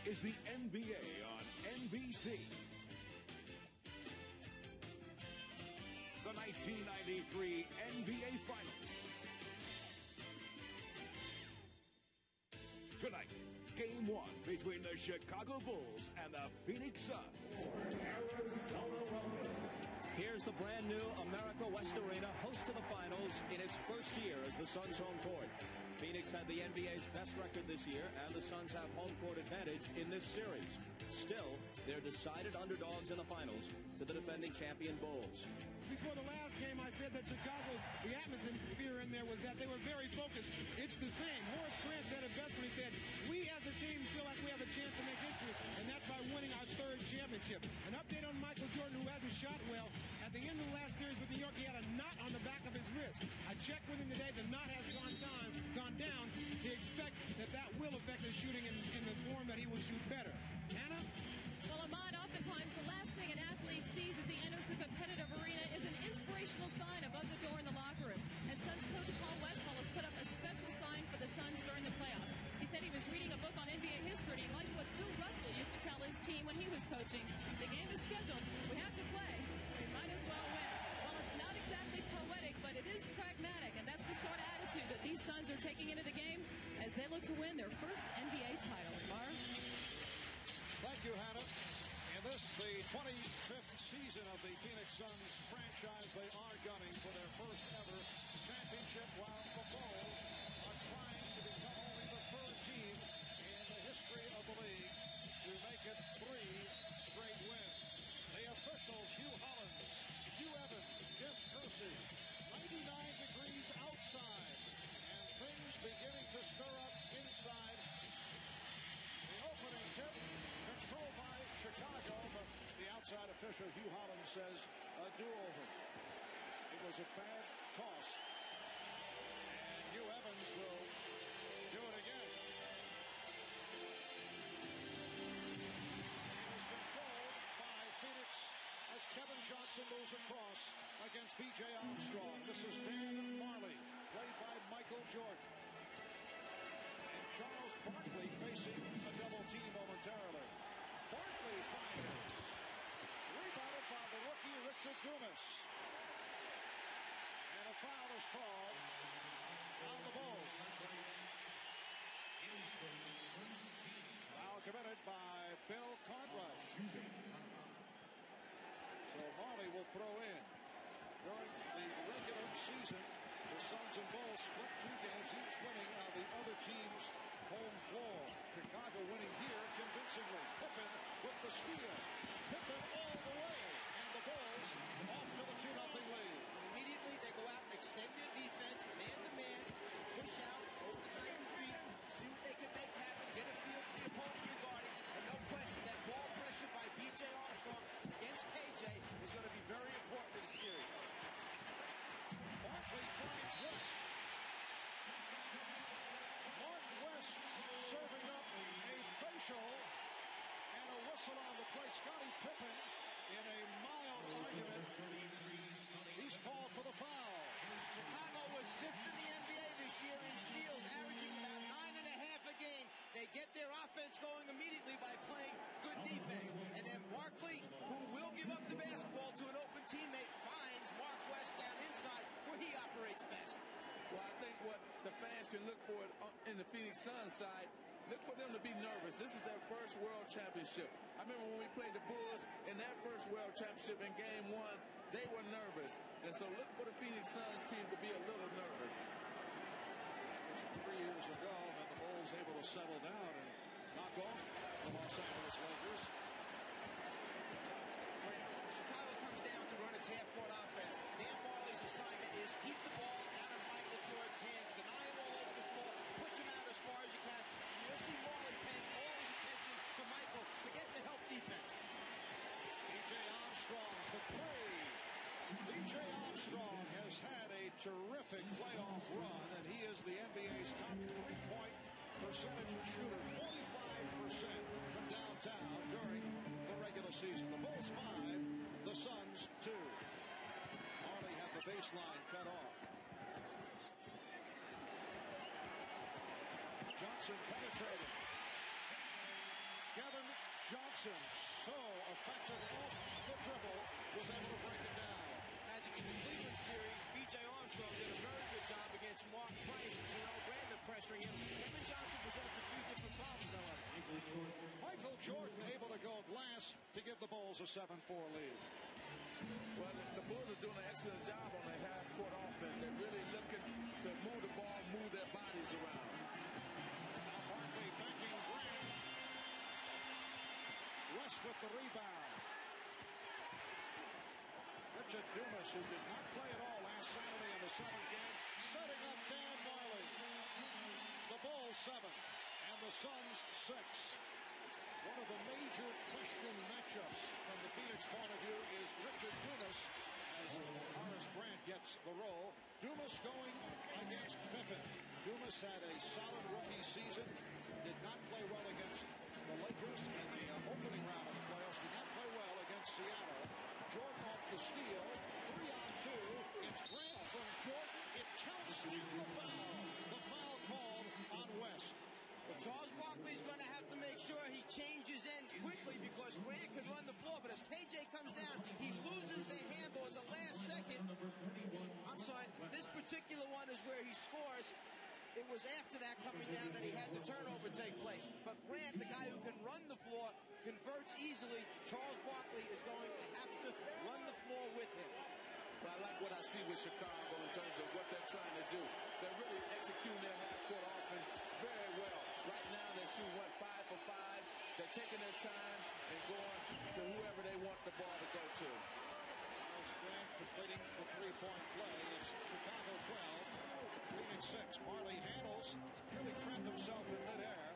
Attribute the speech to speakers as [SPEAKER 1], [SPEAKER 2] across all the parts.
[SPEAKER 1] is the NBA on NBC. The 1993 NBA Finals. Tonight, Game 1 between the Chicago Bulls and the Phoenix Suns.
[SPEAKER 2] Here's the brand new America West Arena, host to the finals in its first year as the Suns' home court. Phoenix had the NBA's best record this year, and the Suns have home court advantage in this series. Still, they're decided underdogs in the finals to the defending champion Bulls.
[SPEAKER 3] Before the last game, I said that Chicago, the atmosphere in there was that they were very focused. It's the same. Horace Grant said it best when he said, we as a team feel like we have a chance to make history, and that's by winning our third championship. An update on Michael Jordan, who hasn't shot well. At the end of the last series with New York, he had a knot on the back of his wrist. I checked with him today. The knot has gone down. He expects that will affect his shooting in the form that he will shoot better. Hannah?
[SPEAKER 4] Well, Ahmad, oftentimes the last thing an athlete sees as he enters the competitive arena is an inspirational sign above the door in the locker room. And Suns coach Paul Westphal has put up a special sign for the Suns during the playoffs. He said he was reading a book on NBA history, and he liked what Bill Russell used to tell his team when he was coaching. The game is scheduled. We have to play. We might as well win. Well, it's not exactly poetic, but it is pragmatic, and that's the sort of attitude that these Suns are taking into the game as they look to win their first NBA title. Mars?
[SPEAKER 5] Thank you, Hannah. In this, the 25th season of the Phoenix Suns franchise, they are gunning for their first ever championship, while the Bulls are trying to become only the third team in the history of the league to make it 3 straight wins. The officials, Hugh Hollins, Hugh Evans, Jeff Kersey, 99 degrees outside, and things beginning to stir up inside. The opening tip controlled by Chicago, but the outside official, Hugh Hollins, says a do-over. It was a bad toss. And Hugh Evans will do it again. It is controlled by Phoenix as Kevin Johnson moves across against B.J. Armstrong. This is Dan Marley, played by Michael Jordan. Charles Barkley facing a double team momentarily. Barkley fires. Rebounded by the rookie Richard Dumas. And a foul is called on the Bulls. Foul committed by Bill Cartwright. So Marley will throw in. During the regular season, the Suns and Bulls split 2 games, each winning on the other team's home floor. Chicago winning here convincingly. Pippen with the steal. Pippen all the way. And the Bulls off to the 2-0 lead.
[SPEAKER 6] Immediately they go out and extend their defense, man-to-man, push out over the 90 feet, see what they can make happen, get a feel for the opponent you're guarding, and no question that ball pressure by B.J. Armstrong against KJ is going to be very important in the series.
[SPEAKER 5] Barkley finds West. Mark West serving up a facial and a whistle on the play. Scottie Pippen in a mild argument. He's called for the foul.
[SPEAKER 6] Chicago was 5th in the NBA this year in steals, averaging about 9.5 a game. They get their offense going immediately by playing good defense. And then Barkley, who will give up the basketball to an open teammate, finds Mark West down inside where he operates best.
[SPEAKER 7] Well, I think what the fans can look for in the Phoenix Suns side, look for them to be nervous. This is their first world championship. I remember when we played the Bulls in that first world championship in Game 1, they were nervous. And so look for the Phoenix Suns team to be a little nervous.
[SPEAKER 5] It was 3 years ago, and the Bulls able to settle down and knock off the Los Angeles Lakers.
[SPEAKER 6] When Chicago comes down to run its half-court offense, Dan Marley's assignment is keep the ball out of Michael Jordan's hands, deny him all over the floor, push him out as far as you can. So you'll see Marley paying all his attention to Michael. Forget the help defense.
[SPEAKER 5] B.J. Armstrong for 3. B.J. Armstrong has had a terrific playoff run, and he is the NBA's top 3-point percentage shooter, 45% from downtown during the regular season. The Bulls 5, the Suns 2. Marley had the baseline cut off. Johnson penetrated. Kevin Johnson, so effective off the dribble, was able to break it down.
[SPEAKER 6] Magic in the Cleveland series, B.J. Armstrong did a very good job against Mark Price and Terrell Brandon pressuring him. Kevin Johnson presents a few different problems, however.
[SPEAKER 5] Michael Jordan able to go glass to give the Bulls a 7-4 lead.
[SPEAKER 7] Well, the Bulls are doing an excellent job on their half-court offense. They're really looking to move the ball, move their bodies around.
[SPEAKER 5] Now Barkley backing Grant. West with the rebound. Richard Dumas, who did not play at all last Saturday in the 7th game, setting up Dan Marley. The Bulls 7 and the Suns 6. One of the major question matchups from the Phoenix point of view is Richard Dumas as Horace Grant gets the role. Dumas going against Pippen. Dumas had a solid rookie season. Did not play well against the Lakers in the opening round of the playoffs. Did not play well against Seattle. Jordan off the steal. 3-on-2. It's Grant from Jordan. It counts the foul. The foul called on West.
[SPEAKER 6] Well, Charles Barkley's going to have to make sure he changes ends quickly because Grant can run the floor, but as KJ comes down, he loses the handle at the last second. I'm sorry, this particular one is where he scores. It was after that coming down that he had the turnover take place. But Grant, the guy who can run the floor, converts easily. Charles Barkley is going to have to run the floor with him.
[SPEAKER 7] But I like what I see with Chicago in terms of what they're trying to do. They're really executing their half-court offense very well. Right now, they're shooting, 5 for 5. They're taking their time and going to whoever they want the ball to go to.
[SPEAKER 5] Charles Grant completing the three-point play. It's Chicago 12, Phoenix 6. Marley handles, really trapped himself in midair.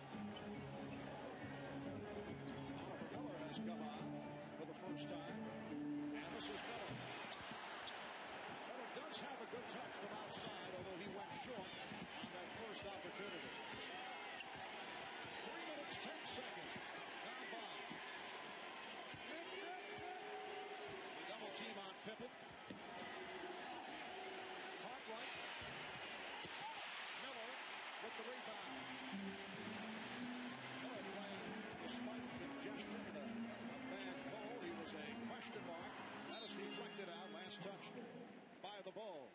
[SPEAKER 5] Oliver Miller has come on for the first time. And this is Miller. Miller does have a good touch from outside, although he went short on that first opportunity. 3 minutes, 10 seconds. Down by. The double team on Pippen. Cartwright. Miller with the rebound. Miller playing despite congestion of Van Cole. He was a question mark. That is deflected out. Last touch by the Bulls.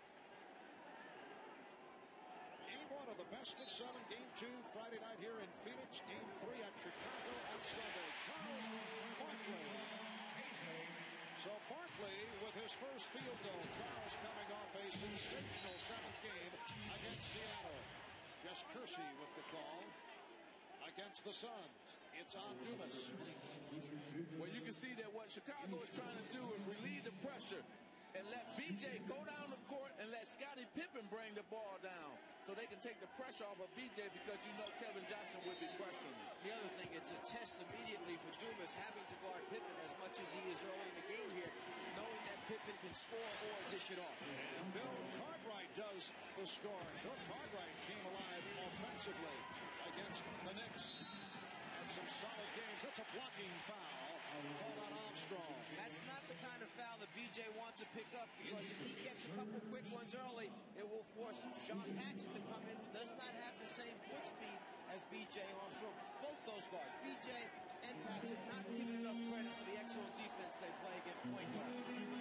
[SPEAKER 5] Game 1 of the best of 7. Game 2 Friday night here in Phoenix. Game 3 at Chicago on Sunday. Charles Barkley. So Barkley with his first field goal. Charles coming off a sensational 7th game against Seattle. Jess Kersey with the call against the Suns. It's on Dumas.
[SPEAKER 7] Well, you can see that what Chicago is trying to do is relieve the pressure and let B.J. go down the court and let Scottie Pippen bring the ball down so they can take the pressure off of B.J. because you know Kevin Johnson would be pressuring him.
[SPEAKER 6] The other thing, it's a test immediately for Dumas having to guard Pippen as much as he is early in the game here, knowing that Pippen can score or dish it off.
[SPEAKER 5] And Bill Cartwright does the scoring. Bill Cartwright came alive offensively against the Knicks. Had some solid games. That's a blocking foul called on Armstrong.
[SPEAKER 6] That's not the kind of foul that B.J. wants to pick up because if he gets a couple quick ones early, it will force John Paxson to come in, who does not have the same foot speed as B.J. Armstrong. Both those guards, B.J. and Paxson, not giving enough credit for the excellent defense they play against point guards.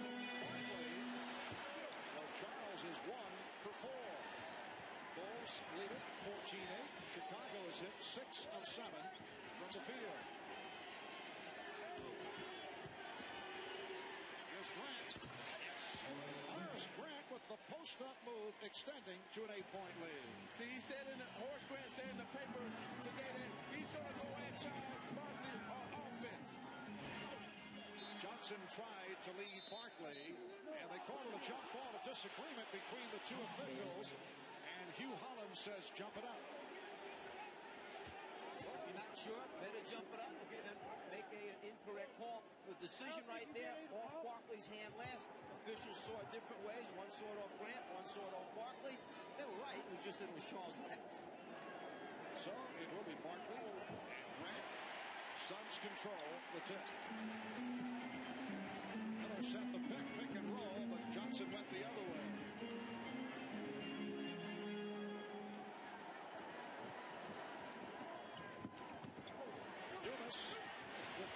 [SPEAKER 5] So Charles is 1 for 4. Bulls lead it 14-8. Chicago is hit 6 of 7 from the field. Here's Grant. Yes. Horace Grant with the post-up move extending to an 8-point lead.
[SPEAKER 7] See, he said Horace Grant said in the paper today that he's going to go at Charles Barkley on offense.
[SPEAKER 5] Johnson tried to lead Barkley, and they called it a jump ball, a disagreement between the two officials, and Hugh Holland says jump it up.
[SPEAKER 6] Well, if you're not sure, better jump it up. Okay, then make an incorrect call. The decision right there, off Barkley's hand last. Officials saw it different ways. One saw it off Grant, one saw it off Barkley. They were right. It was just that it was Charles last.
[SPEAKER 5] So it will be Barkley and Grant. Suns control the tip. Miller set the pick and roll, but Johnson went the other way.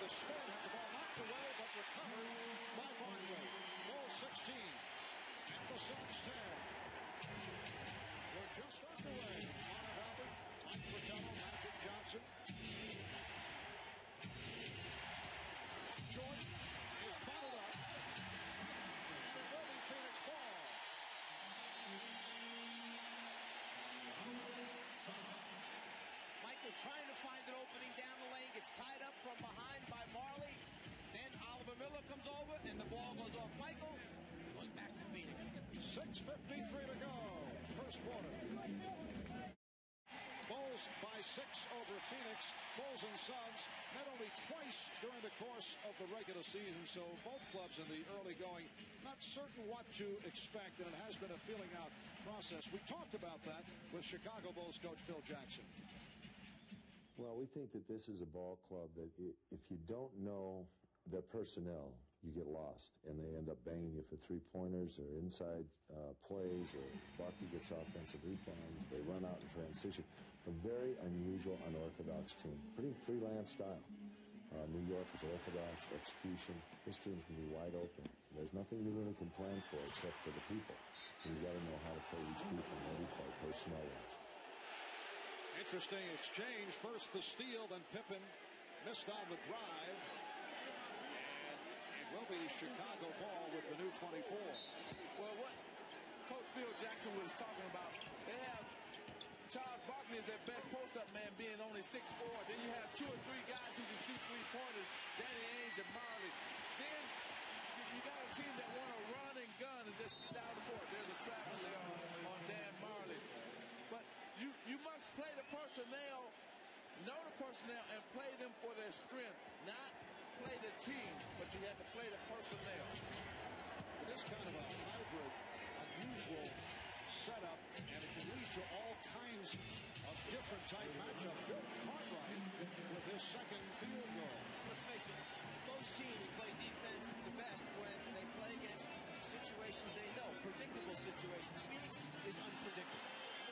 [SPEAKER 5] a spin, had the ball knocked away, but recovered by Barkley. Bulls 16, and the Suns 10. We're just underway. Connor Albert, unforgettable, Magic Johnson. Jordan is bottled up, and it will be Phoenix ball.
[SPEAKER 6] Michael trying to find an opening down the lane, gets tied up from behind by Marley. Then Oliver Miller comes over, and the ball goes off Michael. Goes back to Phoenix.
[SPEAKER 5] 6:53 to go. First quarter. Bulls by 6 over Phoenix. Bulls and Suns met only twice during the course of the regular season, so both clubs in the early going not certain what to expect, and it has been a feeling out process. We talked about that with Chicago Bulls coach Phil Jackson.
[SPEAKER 8] Well, we think that this is a ball club that if you don't know their personnel, you get lost, and they end up banging you for three-pointers or inside plays, or Barkley gets offensive rebounds. They run out in transition. A very unusual, unorthodox team. Pretty freelance style. New York is orthodox execution. This team's going to be wide open. There's nothing you really can plan for except for the people. And you got to know how to play each people in every play, personnel-wise.
[SPEAKER 5] Interesting exchange. First the steal, then Pippen missed on the drive. Will be Chicago ball with the new 24.
[SPEAKER 7] Well, what Coach Phil Jackson was talking about, they have Charles Barkley as their best post-up man, being only 6'4". Then you have 2 or 3 guys who can shoot three-pointers, Danny Ainge and Marley. Then you got a team that want to run and gun and just get down the court. There's a trap there on Dan Marley. But you must play the personnel, know the personnel, and play them for their strength, not play the team, but you have to play the personnel.
[SPEAKER 5] It is kind of a hybrid, unusual setup, and it can lead to all kinds of different type matchups. Bill Cartwright with his second field goal.
[SPEAKER 6] Let's face it, most teams play defense the best when they play against situations they know, predictable situations. Phoenix is unpredictable.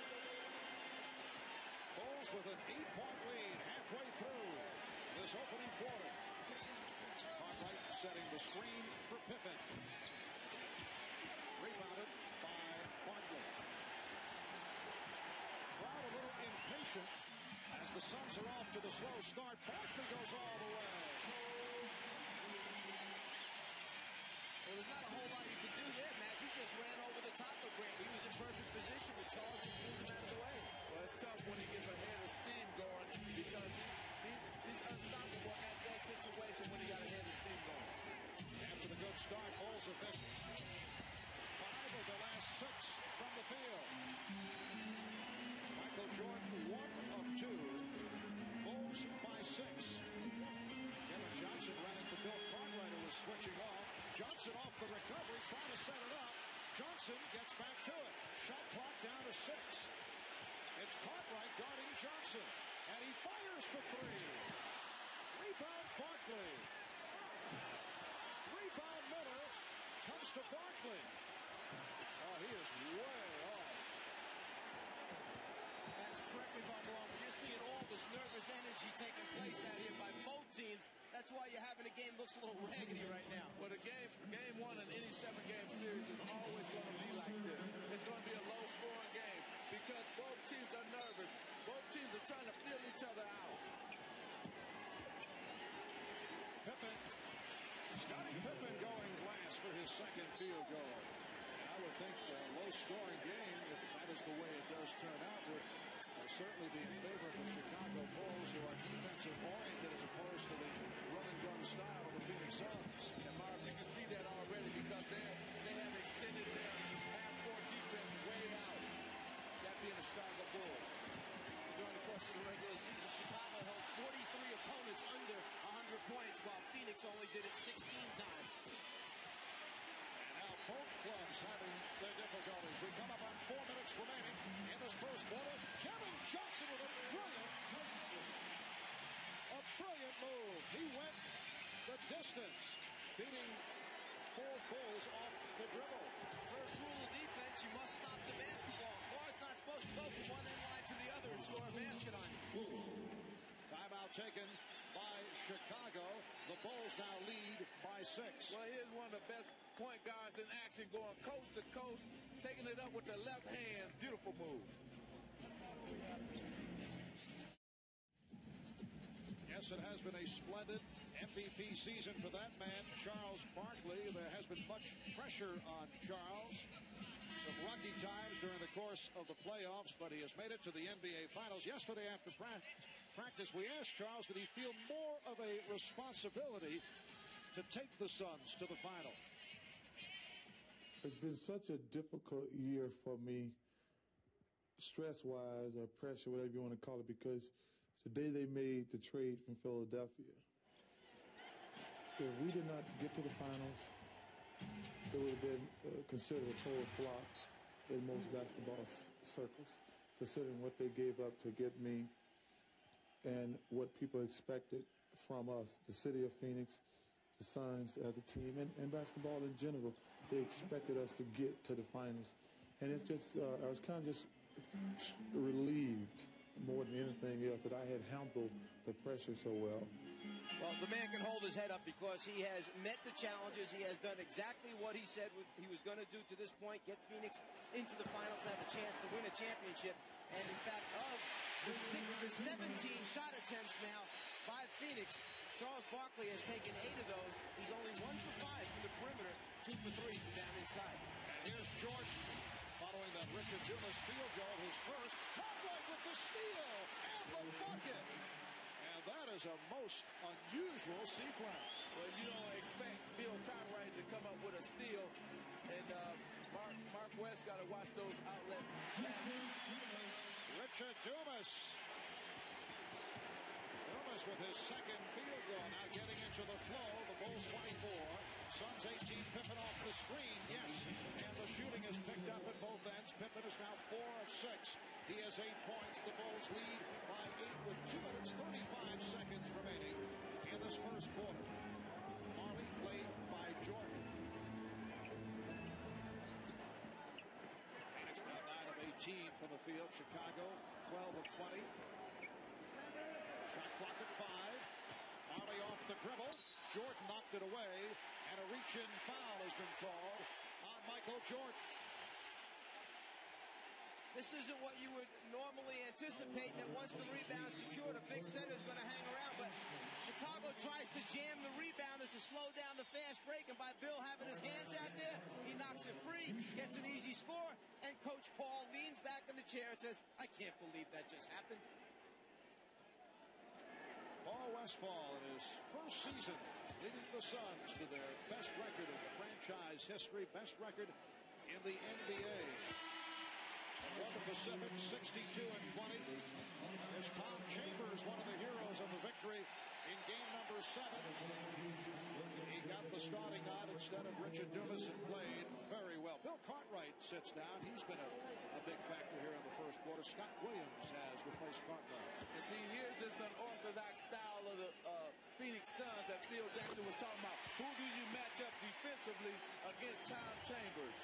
[SPEAKER 5] Bulls with an 8-point lead halfway through this opening quarter. Setting the screen for Pippen. Rebounded by Barkley. Crowd a little impatient as the Suns are off to the slow start. Barkley goes all the way.
[SPEAKER 6] Well, there's not a whole lot you can do there, Matt. He just ran over the top of Grant. He was in perfect position, but Charles just moved him out of the way.
[SPEAKER 7] Well, it's tough when he gets a head of steam going because he's unstoppable at that situation when he got a head of steam going.
[SPEAKER 5] After the good start, Bulls have missed 5 of the last 6 from the field. Michael Jordan, 1 of 2. Bulls by 6. Kevin Johnson running for Bill Cartwright, who was switching off. Johnson off the recovery, trying to set it up. Johnson gets back to it. Shot clock down to 6. It's Cartwright guarding Johnson, and he fires for 3. Rebound Barkley. Rebound Miller comes to Barkley. Oh, he is way off.
[SPEAKER 6] That's correct me if I'm wrong. You're seeing all this nervous energy taking place out here by both teams. That's why you're having a game that looks a little raggedy right now.
[SPEAKER 7] Well, the game 1 in any 7-game series is always going to be like this. It's going to be a low-scoring game because both teams are nervous. Both teams are trying to feel each other out.
[SPEAKER 5] Pippen. Scottie Pippen going last for his second field goal. And I would think a low-scoring game, if that is the way it does turn out, would certainly be in favor of the Chicago Bulls, who are defensive-oriented as opposed to the run-and-gun style of the Phoenix Suns.
[SPEAKER 7] And Marv, you can see that already because they have extended their half-court defense way out. That being the Chicago Bulls.
[SPEAKER 6] During the course of the regular season, Chicago held 43 opponents under 100 points, while Phoenix only did it 16 times.
[SPEAKER 5] And now both clubs having their difficulties. We come up on 4 minutes remaining in this first quarter. Kevin Johnson with a brilliant move. He went the distance, beating 4 Bulls off the dribble.
[SPEAKER 6] First rule of defense, you must stop the basketball. Guard's not supposed to go from one end line to the other and score a basket on you.
[SPEAKER 5] Timeout taken by Chicago. The Bulls now lead by 6.
[SPEAKER 7] Well, here's one of the best point guards in action, going coast to coast, taking it up with the left hand. Beautiful move.
[SPEAKER 5] Yes, it has been a splendid MVP season for that man, Charles Barkley. There has been much pressure on Charles. Some rocky times during the course of the playoffs, but he has made it to the NBA Finals. Yesterday after practice, we asked Charles, did he feel more of a responsibility to take the Suns to the final?
[SPEAKER 9] It's been such a difficult year for me, stress-wise or pressure, whatever you want to call it, because the day they made the trade from Philadelphia, if we did not get to the finals, it would have been considered a total flop in most basketball circles, considering what they gave up to get me and what people expected from us, the city of Phoenix, the Suns as a team, and basketball in general. They expected us to get to the finals. And it's just, I was kind of just relieved more than anything else that I had handled the pressure so well.
[SPEAKER 6] Well, the man can hold his head up because he has met the challenges. He has done exactly what he said he was going to do to this point, get Phoenix into the finals and have a chance to win a championship. And in fact, of the 17 shot attempts now by Phoenix, Charles Barkley has taken 8 of those. He's only 1 for 5 from the perimeter, 2 for 3 from down inside.
[SPEAKER 5] And here's Jordan following that Richard Dumas field goal, his first. Cartwright with the steal and the bucket. And that is a most unusual sequence.
[SPEAKER 7] Well, you don't expect Bill Cartwright to come up with a steal, and Mark West got to watch those outlet passes.
[SPEAKER 5] Richard Dumas. Dumas with his second field goal, now getting into the flow. The Bulls 24, Suns 18. Pippen off the screen, yes, and the shooting is picked up at both ends. Pippen is now 4 of 6. He has 8 points. The Bulls lead by 8 with 2 minutes 35 seconds remaining in this first quarter. Marley played by Jordan. Phoenix now 9 of 18 from the field. Chicago 12 of 20. Shot clock at 5. Marley off the dribble. Jordan knocked it away, and a reach-in foul has been called on Michael Jordan.
[SPEAKER 6] This isn't what you would normally anticipate, that once the rebound's secured, a big center is going to hang around. But Chicago tries to jam the rebounders to slow down the fast break, and by Bill having his hands out there, he knocks it free, gets an easy score, and Coach Paul leans back in the chair and says, I can't believe that just happened.
[SPEAKER 5] Paul Westphal in his first season leading the Suns to their best record in the franchise history, best record in the NBA. Won the Pacific 62-20. There's Tom Chambers, one of the heroes of the victory in game number 7. He got the starting nod instead of Richard Dumas and played very well. Bill Cartwright sits down. He's been a big factor here in the first quarter. Scott Williams has replaced Cartwright.
[SPEAKER 7] And see, here's this unorthodox style of the Phoenix Suns that Phil Jackson was talking about. Who do you match up defensively against Tom Chambers?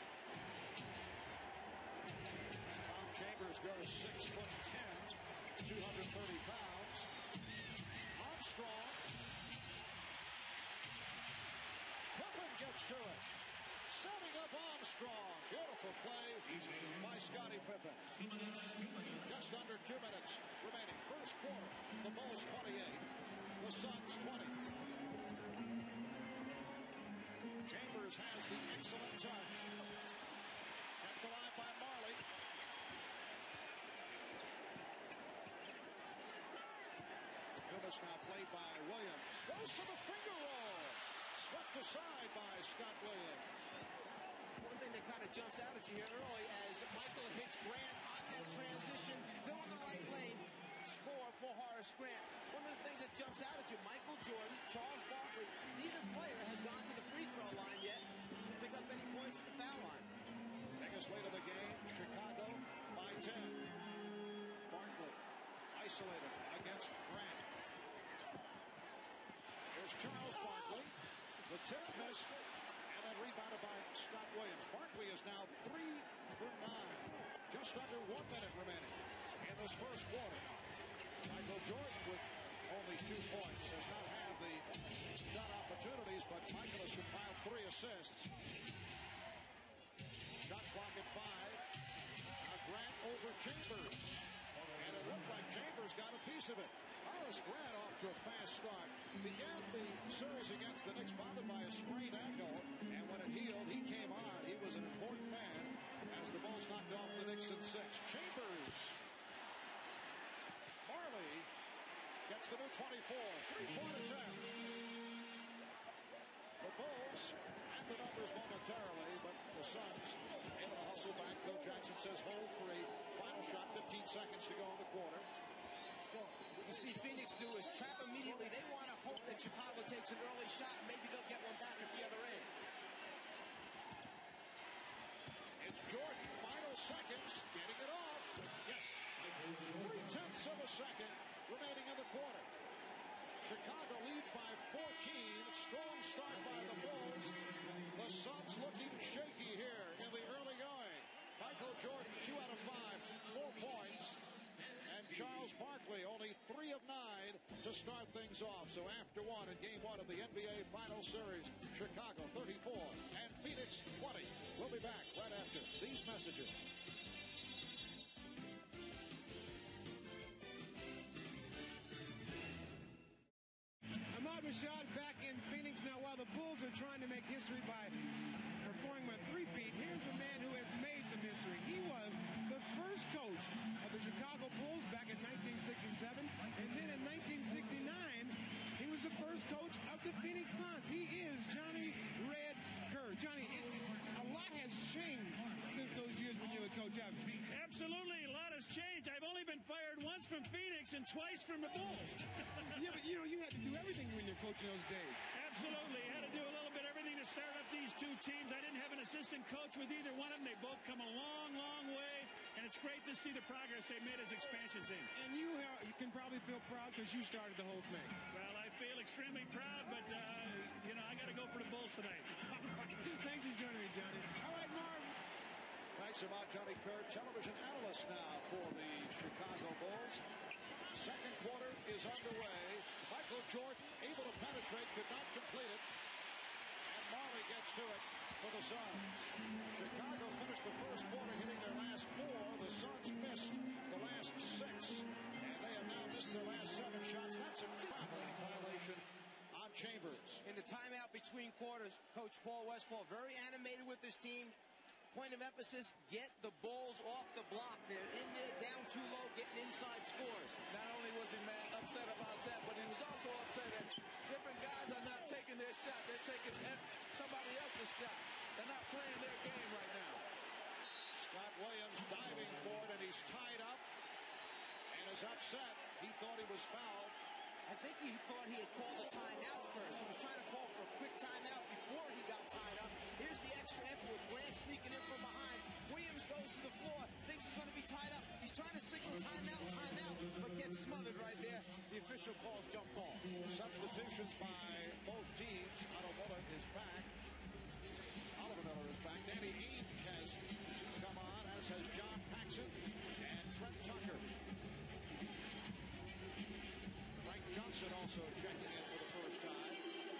[SPEAKER 5] Tom Chambers goes 6'10", 230 pounds. Armstrong. Pippen gets to it. Setting up Armstrong. Beautiful play by Scottie Pippen. Just under 2 minutes remaining. First quarter. The Bulls 28. The Suns 20. Chambers has the excellent touch. Kept alive by Marley. Dumas now played by Williams. Goes to the finger roll. Swept aside by Scott Williams.
[SPEAKER 6] One thing that kind of jumps out at you here early as Michael hits Grant on that transition, filling the right lane, score for Horace Grant. One of the things that jumps out at you, Michael Jordan, Charles Barkley, neither player has gone to the free throw line yet to pick up any points at the foul line.
[SPEAKER 5] Biggest lead of the game, Chicago by 10. Barkley isolated against Grant. Here's Charles Barkley. The tip missed, and then rebounded by Scott Williams. Barkley is now 3 for 9. Just under 1 minute remaining in this first quarter. Michael Jordan with only 2 points has not had the shot opportunities, but Michael has compiled 3 assists. Shot clock at 5. Now Grant over Chambers. And it looked like Chambers got a piece of it. Horace Grant off to a fast start. Began the series against the Knicks bothered by a sprained ankle. And when it healed, he came on. He was an important man as the Bulls knocked off the Knicks in 6. Chambers. Marley gets the new 24. 3-point attempt. The Bulls had the numbers momentarily, but the Suns able to hustle back. Phil Jackson says hold for a final shot. 15 seconds to go in the quarter.
[SPEAKER 6] Well, what you see Phoenix do is trap immediately. They want to hope that Chicago takes an early shot, and maybe they'll get one back at the other end.
[SPEAKER 5] It's Jordan, final seconds, getting it off. Yes, 0.3 of a second remaining in the quarter. Chicago leads by 14. Strong start by the Bulls. The Suns looking shaky here in the early going. Michael Jordan, 2 out of 5, 4 points. And Charles Barkley, only 3 of 9 to start things off. So after 1 in Game 1 of the NBA Finals Series, Chicago 34 and Phoenix 20. We'll be back right after these messages.
[SPEAKER 3] Shot back in Phoenix. Now, while the Bulls are trying to make history by performing a three-peat, here's a man who has made some history. He was the first coach of the Chicago Bulls back in 1967, and then in 1969, he was the first coach of the Phoenix Suns. He is Johnny Red Kerr. Johnny, a lot has changed since those years when you were coach.
[SPEAKER 10] Absolutely, a lot has changed. I've only been fired once from Phoenix and twice from the Bulls.
[SPEAKER 3] Yeah, but you know, you had to do everything when you're coaching those days.
[SPEAKER 10] Absolutely. Had to do a little bit everything to start up these two teams. I didn't have an assistant coach with either one of them. They both come a long, long way, and it's great to see the progress they've made as expansion team.
[SPEAKER 3] And you can probably feel proud because you started the whole thing.
[SPEAKER 10] Well, I feel extremely proud, but, you know, I got to go for the Bulls tonight.
[SPEAKER 3] Thanks for joining me, Johnny. All right, Marv.
[SPEAKER 5] Thanks a lot, Johnny Kerr, television analyst now for the Chicago Bulls. Second quarter is underway. Michael Jordan able to penetrate, could not complete it. And Marley gets to it for the Suns. Chicago finished the first quarter hitting their last 4. The Suns missed the last 6. And they have now missed their last 7 shots. That's a traveling violation on Chambers.
[SPEAKER 6] In the timeout between quarters, Coach Paul Westphal very animated with his team. Point of emphasis, get the Bulls off the block. They're in there, down too low, getting inside scores.
[SPEAKER 7] Not only was he upset about that, but he was also upset that different guys are not taking their shot. They're taking somebody else's shot. They're not playing their game right now.
[SPEAKER 5] Scott Williams diving for it, and he's tied up and is upset. He thought he was fouled.
[SPEAKER 6] I think he thought he had called a timeout first. He was trying to call for a quick timeout before he got tied up. Here's the extra effort with Grant sneaking in from behind. Williams goes to the floor, thinks he's going to be tied up. He's trying to signal timeout, but gets smothered right there. The official calls jump ball.
[SPEAKER 5] Substitutions by both teams. Otto Miller is back. Oliver Miller is back. Danny Ainge has come on, as has John Paxson and Trent Tucker. Frank Johnson also checking in for the first time.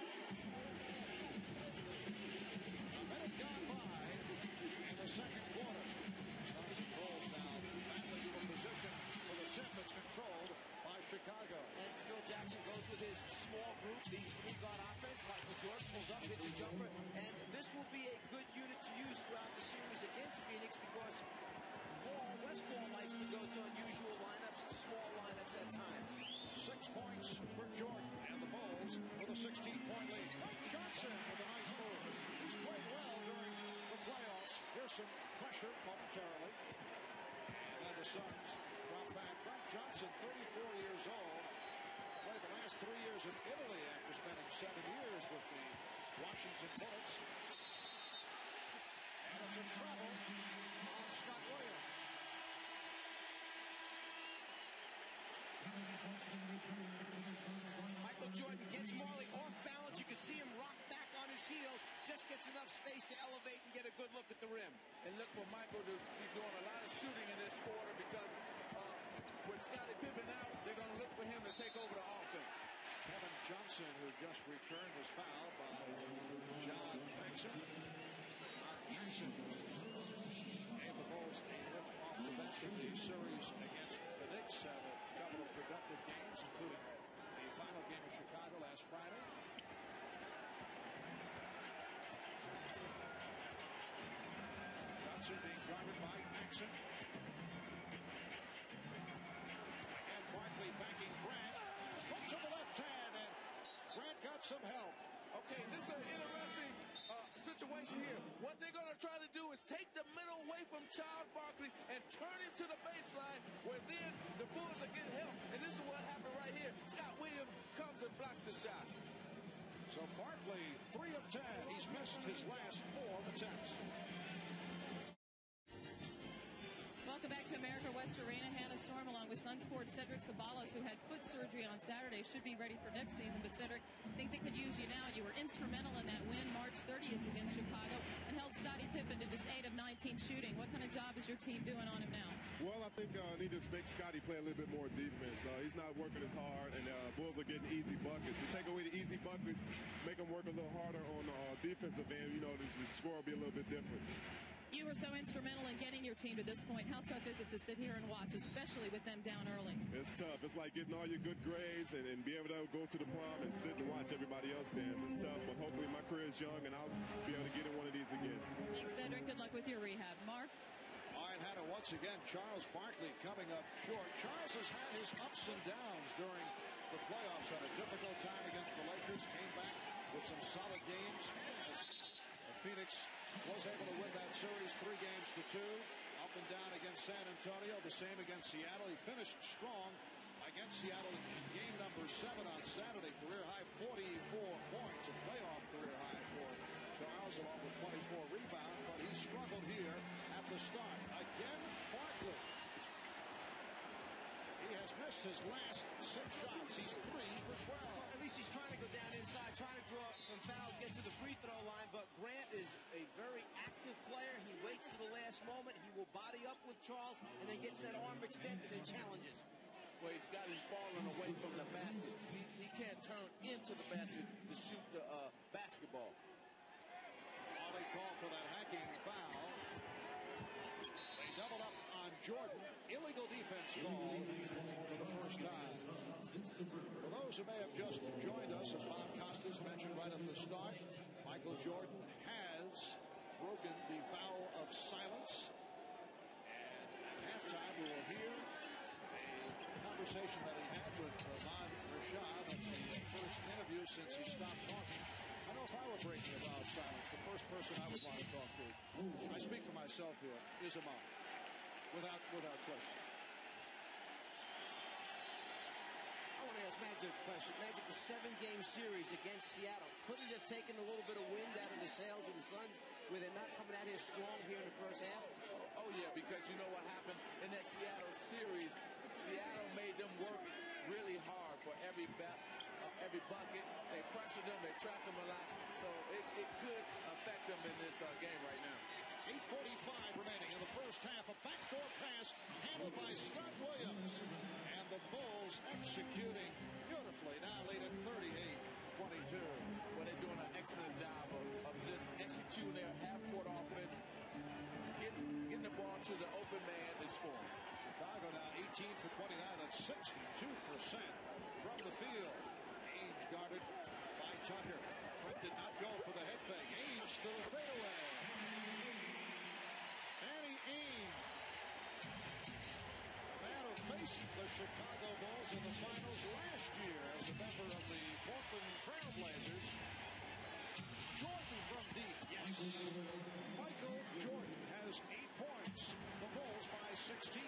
[SPEAKER 5] A minute gone by in the second quarter. Suns and Bulls now battling for position for the tip that's controlled by Chicago.
[SPEAKER 6] And Phil Jackson goes with his small group, the three-guard offense. Michael Jordan pulls up, hits a jumper, and this will be a good unit to use throughout the series against Phoenix because Paul Westphal likes to go to unusual lineups, small lineups at times.
[SPEAKER 5] 6 points for Jordan and the Bulls with a 16-point lead. Frank Johnson with a nice move. He's played well during the playoffs. Here's some pressure momentarily. And then the Suns drop back. Frank Johnson, 34 years old, played the last 3 years in Italy after spending 7 years with the Washington Bullets. And it's a trouble on Scott Williams.
[SPEAKER 6] Michael Jordan gets Marley off balance. You can see him rock back on his heels. Just gets enough space to elevate and get a good look at the rim.
[SPEAKER 7] And look for Michael to be doing a lot of shooting in this quarter because with Scottie Pippen out, they're going to look for him to take over the offense.
[SPEAKER 5] Kevin Johnson Johnson, who just returned, was fouled by John Paxson. Hansen gave the Bulls a lift off the bench in the series against the Knicks. Had a couple of productive games, including the final game of Chicago last Friday. Johnson being guarded by Paxson. Again, Barkley backing Grant. Put to the left hand, and Grant got some help.
[SPEAKER 7] Okay, this is an interesting situation here. What they're going to try to do is take the middle away from Charles Barkley and turn him to the baseline, where then the Bulls are getting help. And this is what happened right here. Scott Williams comes and blocks the shot.
[SPEAKER 5] So Barkley, 3 of 10. He's missed his last 4 attempts.
[SPEAKER 4] Welcome back to America West Arena. Hannah Storm, along with Suns forward Cedric Ceballos, who had foot surgery on Saturday, should be ready for next season. But Cedric, I think they could use you now. You were instrumental in that win March 30th against Chicago and held Scottie Pippen to just 8 of 19 shooting. What kind of job is your team doing on him now?
[SPEAKER 11] Well, I think I need to make Scottie play a little bit more defense. He's not working as hard, and Bulls are getting easy buckets. You take away the easy buckets, make them work a little harder on the defensive end, you know, the score will be a little bit different.
[SPEAKER 4] You were so instrumental in getting your team to this point. How tough is it to sit here and watch, especially with them down early?
[SPEAKER 11] It's tough. It's like getting all your good grades and be able to go to the prom and sit and watch everybody else dance. It's tough, but hopefully my career is young and I'll be able to get in one of these again.
[SPEAKER 4] Thanks, Cedric. Good luck with your rehab. Marv?
[SPEAKER 5] All right, Hannah, once again, Charles Barkley coming up short. Charles has had his ups and downs during the playoffs. Had a difficult time against the Lakers. Came back with some solid games. Phoenix was able to win that series 3 games to 2. Up and down against San Antonio. The same against Seattle. He finished strong against Seattle in game number 7 on Saturday. Career high 44 points. A playoff career high for Charles, along with 24 rebounds. But he struggled here at the start. Again, Barkley. He has missed his last 6 shots. He's 3 for 12.
[SPEAKER 6] Well, at least he's trying to go down inside, trying to draw some fouls, get to the free throw line. But Grant is a very active player. He waits to the last moment. He will body up with Charles and then gets that arm extended and challenges.
[SPEAKER 7] Well, he's got him falling away from the basket. He can't turn into the basket to shoot the basketball.
[SPEAKER 5] Ollie called for that hacking foul. They doubled up on Jordan. Illegal defense call for the first time. For those who may have just joined us, as Bob Costas mentioned right at the start, Michael Jordan has broken the vow of silence. And at halftime, we will hear a conversation that he had with Ahmad Rashad. That's the first interview since he stopped talking. I know if I were breaking a vow of silence, the first person I would want to talk to, I speak for myself here, is Ahmad. Without question.
[SPEAKER 6] I want to ask Magic a question. Magic, the 7-game series against Seattle, couldn't it have taken a little bit of wind out of the sails of the Suns where they're not coming out here strong here in the first half?
[SPEAKER 7] Oh yeah, because you know what happened in that Seattle series? Seattle made them work really hard for every bucket. They pressured them, they trapped them a lot. So it could affect them in this game right now.
[SPEAKER 5] 8:45 remaining in the first half. A backdoor pass handled by Scott Williams. And the Bulls executing beautifully. Now lead at 38-22.
[SPEAKER 7] Well, they're doing an excellent job of just executing their half-court offense, getting the ball to the open man and scoring.
[SPEAKER 5] Chicago now 18 for 29. That's 62% from the field. Ainge guarded by Tucker. Trent did not go for the head fake. Ainge to the fadeaway. Faced the Chicago Bulls in the finals last year as a member of the Portland Trailblazers. Jordan from deep. Yes. Michael Jordan has 8 points. The Bulls by 16.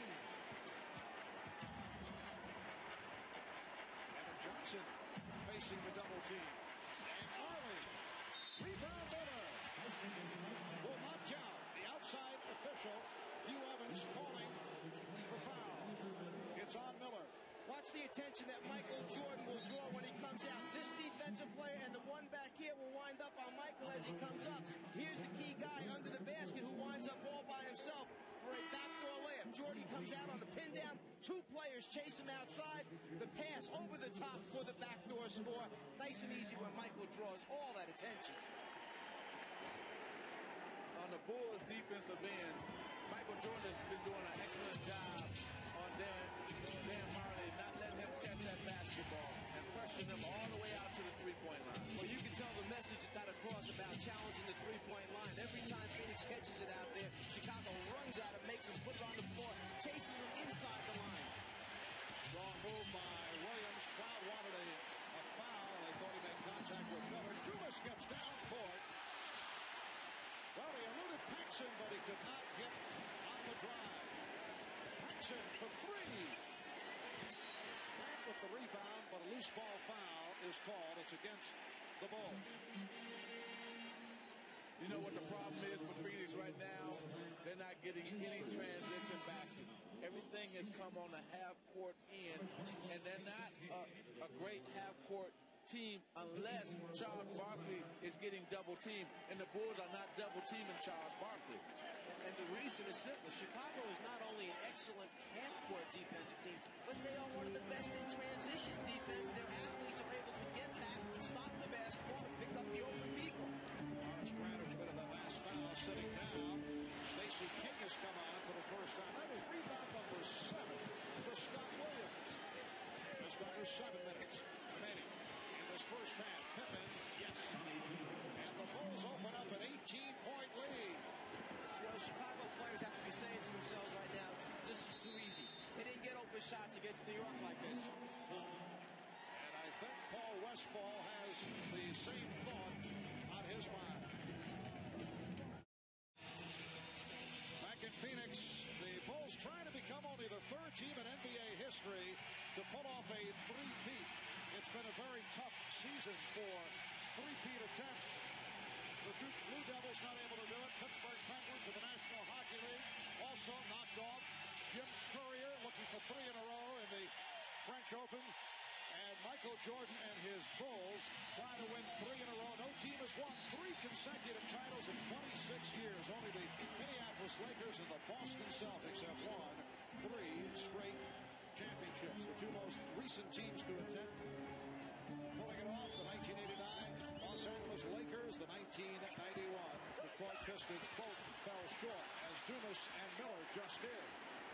[SPEAKER 5] Evan Johnson facing the double team. And Arley. Rebound winner. Will not count. The outside official, Hugh Evans, calling the foul. It's on Miller.
[SPEAKER 6] Watch the attention that Michael Jordan will draw when he comes out. This defensive player and the one back here will wind up on Michael as he comes up. Here's the key guy under the basket who winds up all by himself for a backdoor layup. Jordan comes out on the pin down, Two players chase him outside. The pass over the top for the backdoor score. Nice and easy when Michael draws all that attention.
[SPEAKER 7] On the Bulls' defensive end, Michael Jordan has been doing an excellent job on Dan Marley, not letting him catch that basketball and pressuring him all the way out to the three-point line.
[SPEAKER 6] Well, you can tell the message got across about challenging the three-point line. Every time Phoenix catches it out there, Chicago runs at him, makes him put it on the floor, chases him inside the line.
[SPEAKER 5] Strong move by Williams. Crowd wanted a foul. They thought he made contact with Miller. Dumas gets down court. Well, he eluded Paxson, but he could not get on the drive. Paxson for three. Grant with the rebound, but a loose ball foul is called. It's against the Bulls.
[SPEAKER 7] You know what the problem is for Phoenix right now? They're not getting any transition baskets. Everything has come on the half-court end, and they're not a great half-court team unless Charles Barkley is getting double-teamed, and the Bulls are not double-teaming Charles Barkley.
[SPEAKER 6] And the reason is simple. Chicago is not only an excellent half-court defensive team, but they are one of the best in transition defense. Their athletes are able to get back, stop the basketball, and pick up the open people.
[SPEAKER 5] Morris Grant a bit of the last foul, sitting down. Stacey King has come on for the first time. That was rebound number 7 for Scott Williams. Just under 7 minutes remaining in this first half. Pippen, yes. And the Bulls open up an 18-point lead.
[SPEAKER 6] You know, Chicago players have to be saying to themselves right now, this is too easy. They didn't get open shots against New York like this.
[SPEAKER 5] And I think Paul Westphal has the same thought on his mind. Back in Phoenix, the Bulls trying to become only the third team in NBA history to pull off a three-peat. It's been a very tough season for three-peat attempts. The Blue Devils not able to do it. Pittsburgh Penguins of the National Hockey League also knocked off. Jim Courier looking for 3 in a row in the French Open. And Michael Jordan and his Bulls trying to win 3 in a row. No team has won 3 consecutive titles in 26 years. Only the Minneapolis Lakers and the Boston Celtics have won 3 straight championships. The 2 most recent teams to attempt pulling it off, the 1989 Los Angeles Lakers, the 1991 Detroit Pistons, both fell short, as Dumas and Miller just did.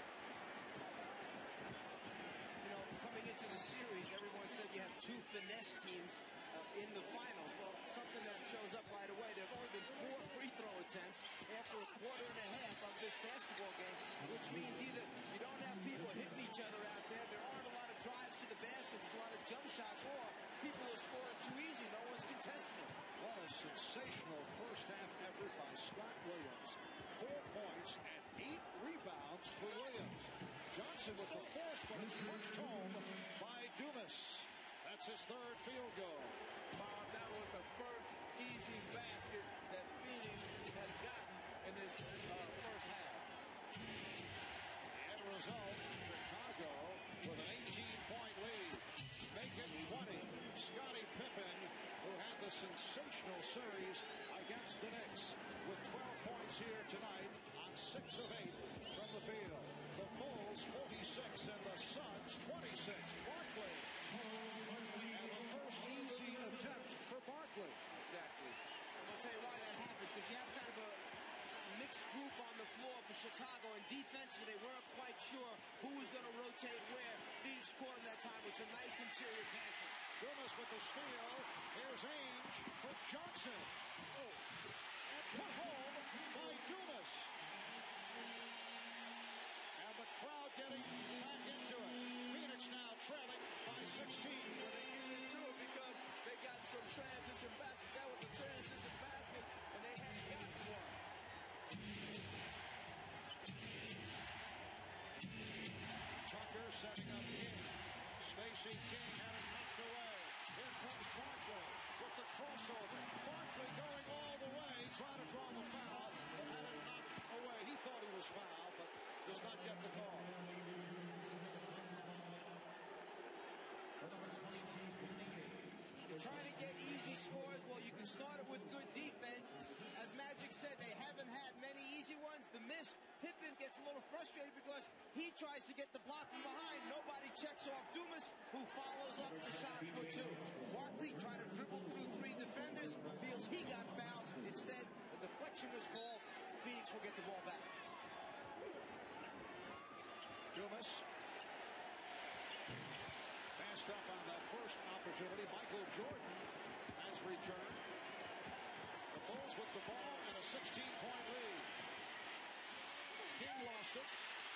[SPEAKER 6] You know, coming into the series, everyone said you have 2 finesse teams in the finals. Well, something that shows up right away, there have only been 4 free throw attempts after a quarter and a half of this basketball game, which means either you don't have people hitting each other out there, there aren't a lot of drives to the basket, there's a lot of jump shots, or people are scoring too easy, no one's contesting it.
[SPEAKER 5] What a sensational first half effort by Scott Williams. 4 points and 8 rebounds for Williams. Johnson with the force, but it's punched home by Dumas. That's his 3rd field goal.
[SPEAKER 7] Bob, that was the first easy basket that Phoenix has gotten in this first half.
[SPEAKER 5] The end result, Chicago with an 18-point lead. Make it 20. Scottie Pippen, who had the sensational series against the Knicks, with 12 points here tonight on 6 of 8 from the field. The Bulls 46 and the Suns 26. Barkley. And the first easy attempt for Barkley.
[SPEAKER 6] Exactly. I'm going to tell you why that happened, because you have kind of a mixed group on the floor for Chicago, and defensively they weren't quite sure who was going to rotate where. Phoenix caught him that time with some nice interior passing.
[SPEAKER 5] Dumas with the steal. Here's Ainge for Johnson. Oh. And put home by Dumas. And the crowd getting back into it. Phoenix now trailing by 16.
[SPEAKER 7] Well, they get into it because they got some transition baskets. That was a transition basket, and they hadn't gotten one.
[SPEAKER 5] Tucker setting up King. Stacey King had it knocked away. Here comes Barkley with the crossover. Barkley going all the way, trying to draw the foul, but had it knocked away. He thought he was fouled, but does not get the call.
[SPEAKER 6] Trying to get easy scores, well, you can start it with good defense. As Magic said, they haven't had many easy ones. The miss Pippen gets a little frustrated because he tries to get the block from behind. Nobody checks off Dumas, who follows up the shot for two. Barkley tried to dribble through three defenders, feels he got fouled. Instead, the deflection was called. Phoenix will get the ball back.
[SPEAKER 5] Dumas passed up on that first opportunity. Michael Jordan has returned. The Bulls with the ball and a 16-point lead. King lost it.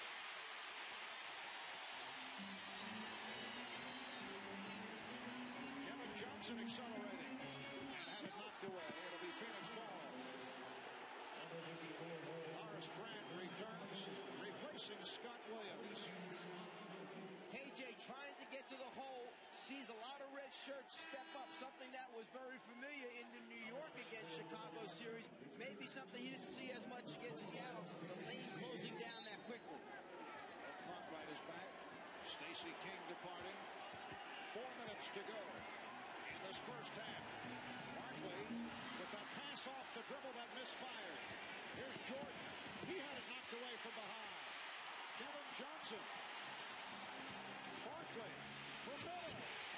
[SPEAKER 5] Kevin Johnson accelerating and had it knocked away. It'll be Phoenix ball. Horace Grant returns, replacing Scott Williams.
[SPEAKER 6] KJ trying to get to the hole, sees a lot of red shirts step up, something that was very familiar in the New York against Chicago series. Maybe something he didn't see as much against Seattle. The lane closing down that quickly.
[SPEAKER 5] The clock right is back. Stacey King departing. 4 minutes to go in this first half. Barkley with that pass off the dribble that misfired. Here's Jordan. He had it knocked away from behind. Kevin Johnson. Barkley for Miller.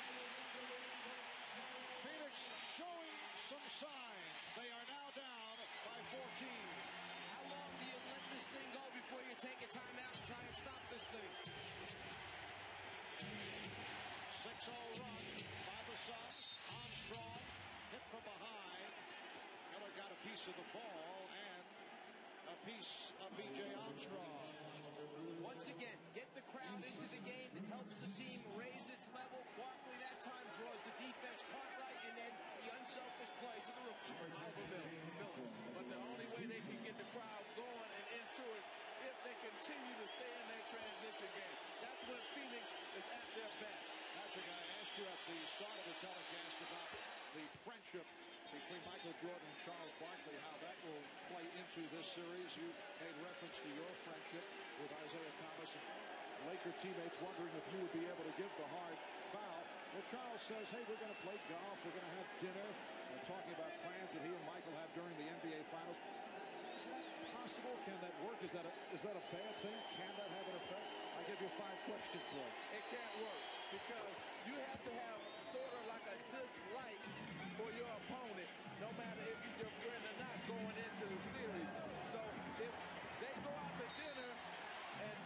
[SPEAKER 5] Phoenix showing some signs. They are now down by 14.
[SPEAKER 6] How long do you let this thing go before you take a timeout and try and stop this thing?
[SPEAKER 5] 6-0 run by the Suns. Armstrong hit from behind. Miller got a piece of the ball and a piece of B.J. Armstrong.
[SPEAKER 6] Once again, get the crowd into the game. It helps the team raise its level. Barkley that time draws the defense caught right, and then the unselfish play to the rookie over Miller.
[SPEAKER 7] But the only way they can get the crowd going and into it if they continue to stay in that transition game. That's when Phoenix is at their best.
[SPEAKER 5] Patrick, I asked you at the start of the telecast about the friendship between Michael Jordan and Charles Barkley, how that will play into this series. You made reference to your friendship with Isaiah Thomas and Laker teammates, wondering if you would be able to give the hard foul. Well, Charles says, hey, we're going to play golf, we're going to have dinner, talking about plans that he and Michael have during the NBA Finals. Is that possible? Can that work? Is that a bad thing? Can that have an effect? I give you 5 questions there.
[SPEAKER 7] It can't work because you have to have sort of like a dislike for your opponent, no matter if he's your friend or not, going into the series. So if they go out to dinner and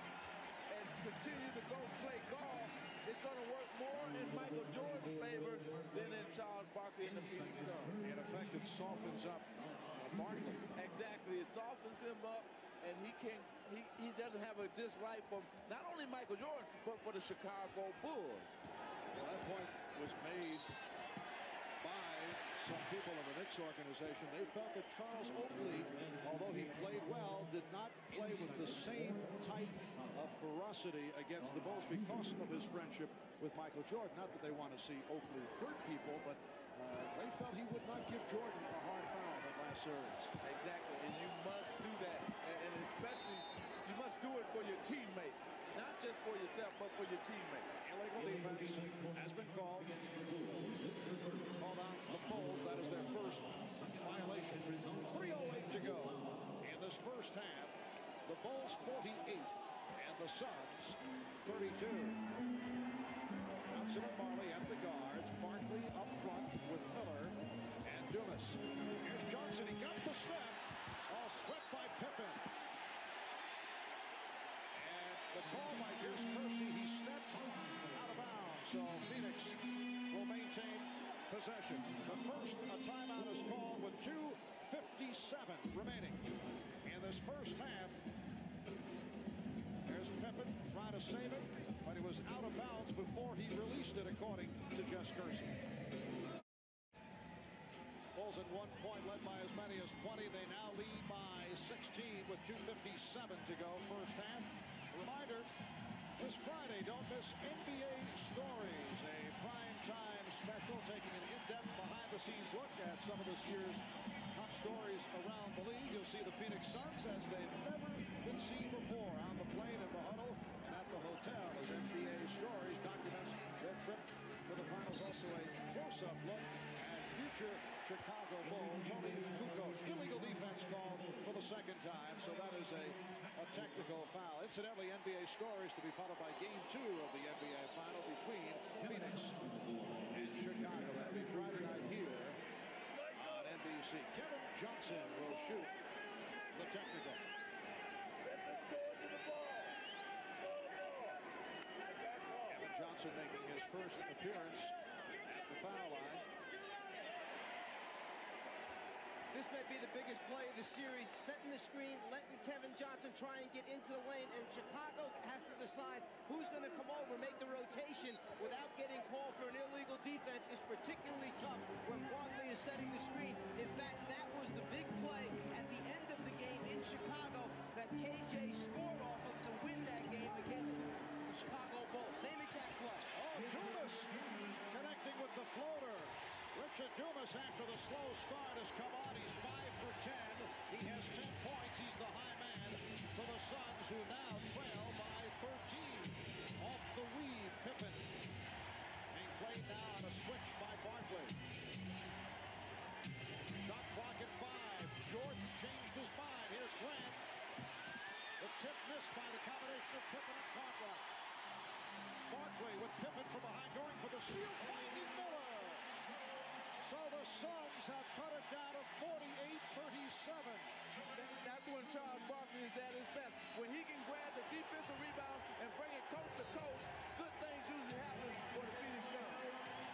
[SPEAKER 7] continue to go play golf, it's going to work more in Michael Jordan's favor than in Charles Barkley and the Phoenix Suns.
[SPEAKER 5] In effect, it softens up Barkley.
[SPEAKER 7] Exactly. It softens him up, and he doesn't have a dislike for not only Michael Jordan, but for the Chicago Bulls.
[SPEAKER 5] Well, that point was made by some people in the Knicks organization. They felt that Charles Oakley, although he played well, did not play with the same type of ferocity against the Bulls because of his friendship with Michael Jordan. Not that they want to see Oakley hurt people, but they felt he would not give Jordan a hard foul that last series.
[SPEAKER 7] Exactly, and you must do that, and especially you must do it for your teammates, not just for yourself, but for your teammates.
[SPEAKER 5] Illegal defense has been called. Called on the Bulls. That is their first violation. 3:08 to go in this first half. The Bulls 48 and the Suns 32. Johnson and Marley at the guards. Barkley up front with Miller and Dumas. Here's Johnson. He got the step. All swept by Pippen. And the call by Pierce Kersey. He stepped out of bounds. So Phoenix will maintain possession. The first, a timeout is called with 2:57 remaining in this first half. There's Pippen trying to save it, but he was out of bounds before he released it, according to Jess Kersey. Bulls at 1 point, led by as many as 20. They now lead by 16 with 2:57 to go first half. Reminder, this Friday, don't miss NBA Stories, a prime-time special taking an in-depth behind-the-scenes look at some of this year's top stories around the league. You'll see the Phoenix Suns as they've never been seen before on the plane, in the huddle, and at the hotel as NBA Stories documents their trip to the finals. Also a close-up look at future Chicago Bull Tony Kukoc. Illegal defense called for the second time, so that is a technical foul. Incidentally, NBA scores to be followed by Game 2 of the NBA Final between Phoenix and Chicago. That'll be Friday night here on NBC. Kevin Johnson will shoot the technical. Kevin Johnson making his first appearance at the foul line.
[SPEAKER 6] This may be the biggest play of the series, setting the screen, letting Kevin Johnson try and get into the lane, and Chicago has to decide who's going to come over, make the rotation without getting called for an illegal defense. Is particularly tough when Barkley is setting the screen. In fact, that was the big play at the end of the game in Chicago that KJ scored off of to win that game against the Chicago Bulls. Same exact play.
[SPEAKER 5] Oh, Dumas connecting with the floater. Richard Dumas, after the slow start, has come on. He's 5 for 10. He has 10 points. He's the high man for the Suns, who now trail by 13. Off the weave, Pippen. Being played now on a switch by Barkley. Shot clock at 5. Jordan changed his mind. Here's Grant. The tip missed by the combination of Pippen and Cartwright. Barkley with Pippen from behind, going for the steal, finding Miller. So the Suns have cut it down to 48-37.
[SPEAKER 7] That's when Charles Barkley is at his best. When he can grab the defensive rebound and bring it coast to coast, good things usually happen for the Phoenix Suns.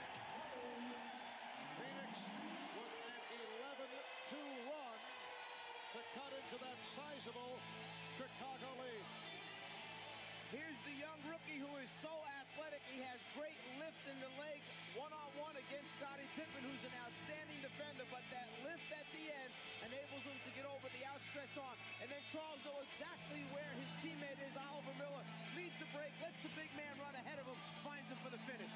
[SPEAKER 5] Phoenix with an 11-2 run to cut into that sizable Chicago lead.
[SPEAKER 6] Here's the young rookie who is so athletic. He has great lift in the legs, one-on-one against Scottie Pippen, who's an outstanding defender, but that lift at the end enables him to get over the outstretched arm. And then Charles knows exactly where his teammate is, Oliver Miller, leads the break, lets the big man run ahead of him, finds him for the finish.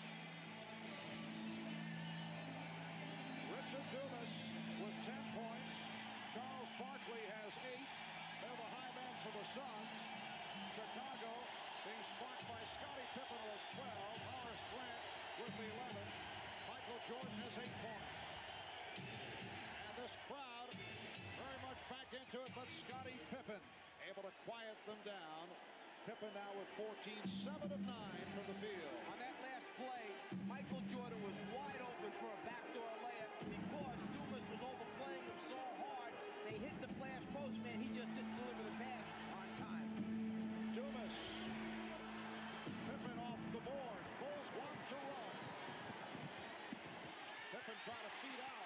[SPEAKER 5] Richard Dumas with 10 points. Charles Barkley has 8. They're the high man for the Suns. Chicago being sparked by Scottie Pippen, who has 12. Horace Grant with 11. Michael Jordan has 8 points. And this crowd very much back into it, but Scottie Pippen able to quiet them down. Pippen now with 14, 7 of 9 from the field.
[SPEAKER 6] On that last play, Michael Jordan was wide open for a backdoor layup because Dumas was overplaying him so hard. They hit the flash post, man. He just didn't deliver the pass on time.
[SPEAKER 5] Dumas. Pippen off the board. Bulls want to run. Pippen trying to feed out.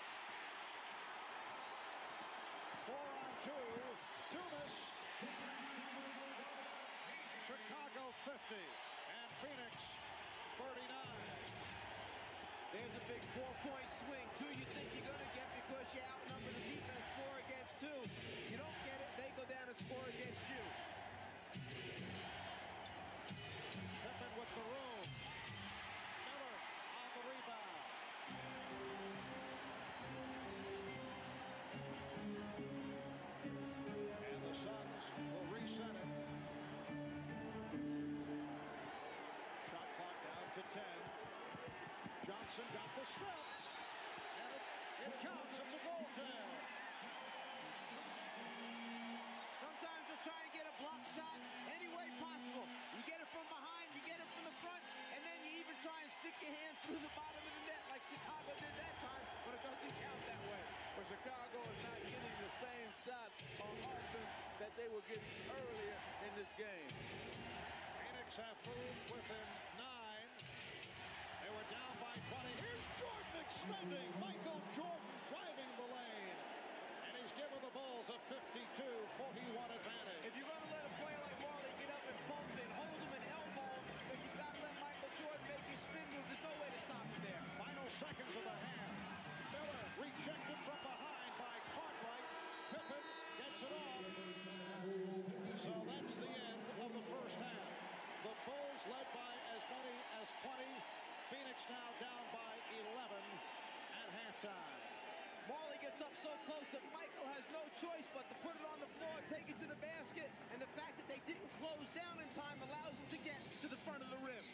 [SPEAKER 5] 4-on-2. Dumas. Chicago 50. And Phoenix 39.
[SPEAKER 6] There's a big 4-point swing. 2 you think you're going to get because you outnumber the defense 4 against 2. You don't get it, they go down and score against you.
[SPEAKER 5] Pippen with the room. Miller on the rebound. And the Suns will reset it. Shot clock down to 10. Johnson got the step. And it counts. It's a goaltend.
[SPEAKER 6] Sometimes you'll try and get a block shot any way possible. You get it from behind, you get it from the front, and then you even try and stick your hand through the bottom of the net like Chicago did that time, but it doesn't count that way.
[SPEAKER 7] But Chicago is not getting the same shots on offense that they were getting earlier in this game.
[SPEAKER 5] Phoenix have moved within 9. They were down by 20. Here's Jordan extending. Michael Jordan driving the lane. And he's given the Bulls a 52-41 advantage.
[SPEAKER 6] If you're going to let a player like Marley get up and bump and hold him and elbow him, then you've got to let Michael Jordan make his spin move. There's no way to stop him there.
[SPEAKER 5] Final seconds of the half. Miller rejected from behind by Cartwright. Pippen gets it off. So that's the end of the first half. The Bulls led by as many as 20. Phoenix now down by 11 at halftime.
[SPEAKER 6] Marley gets up so close that Michael has no choice but to put it on the floor, take it to the basket, and the fact that they didn't close down in time allows him to get to the front of the rim.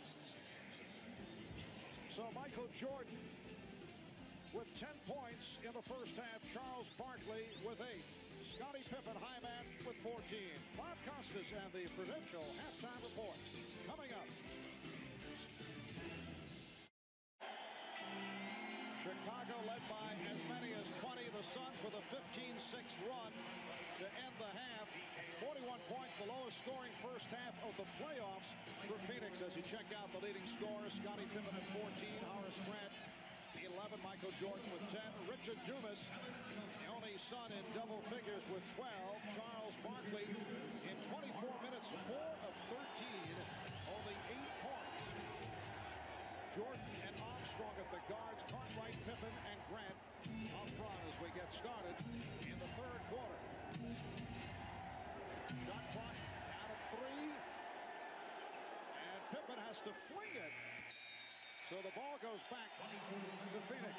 [SPEAKER 5] So Michael Jordan with 10 points in the first half. Charles Barkley with 8. Scottie Pippen, high man with 14. Bob Costas and the Prudential halftime report coming up. Chicago led by as many as 20. The Suns with a 15-6 run to end the half. 41 points, the lowest scoring first half of the playoffs for Phoenix. As you check out the leading scorers, Scottie Pippen at 14, Horace Grant 11, Michael Jordan with 10, Richard Dumas, the only Sun in double figures with 12, Charles Barkley in 24 minutes, 4 of 13, only 8 points. Jordan and Armstrong at the guards, Cartwright, Pippen, and Grant up front as we get started in the third quarter. Shot clock out of 3, and Pippen has to fling it. So the ball goes back to Phoenix.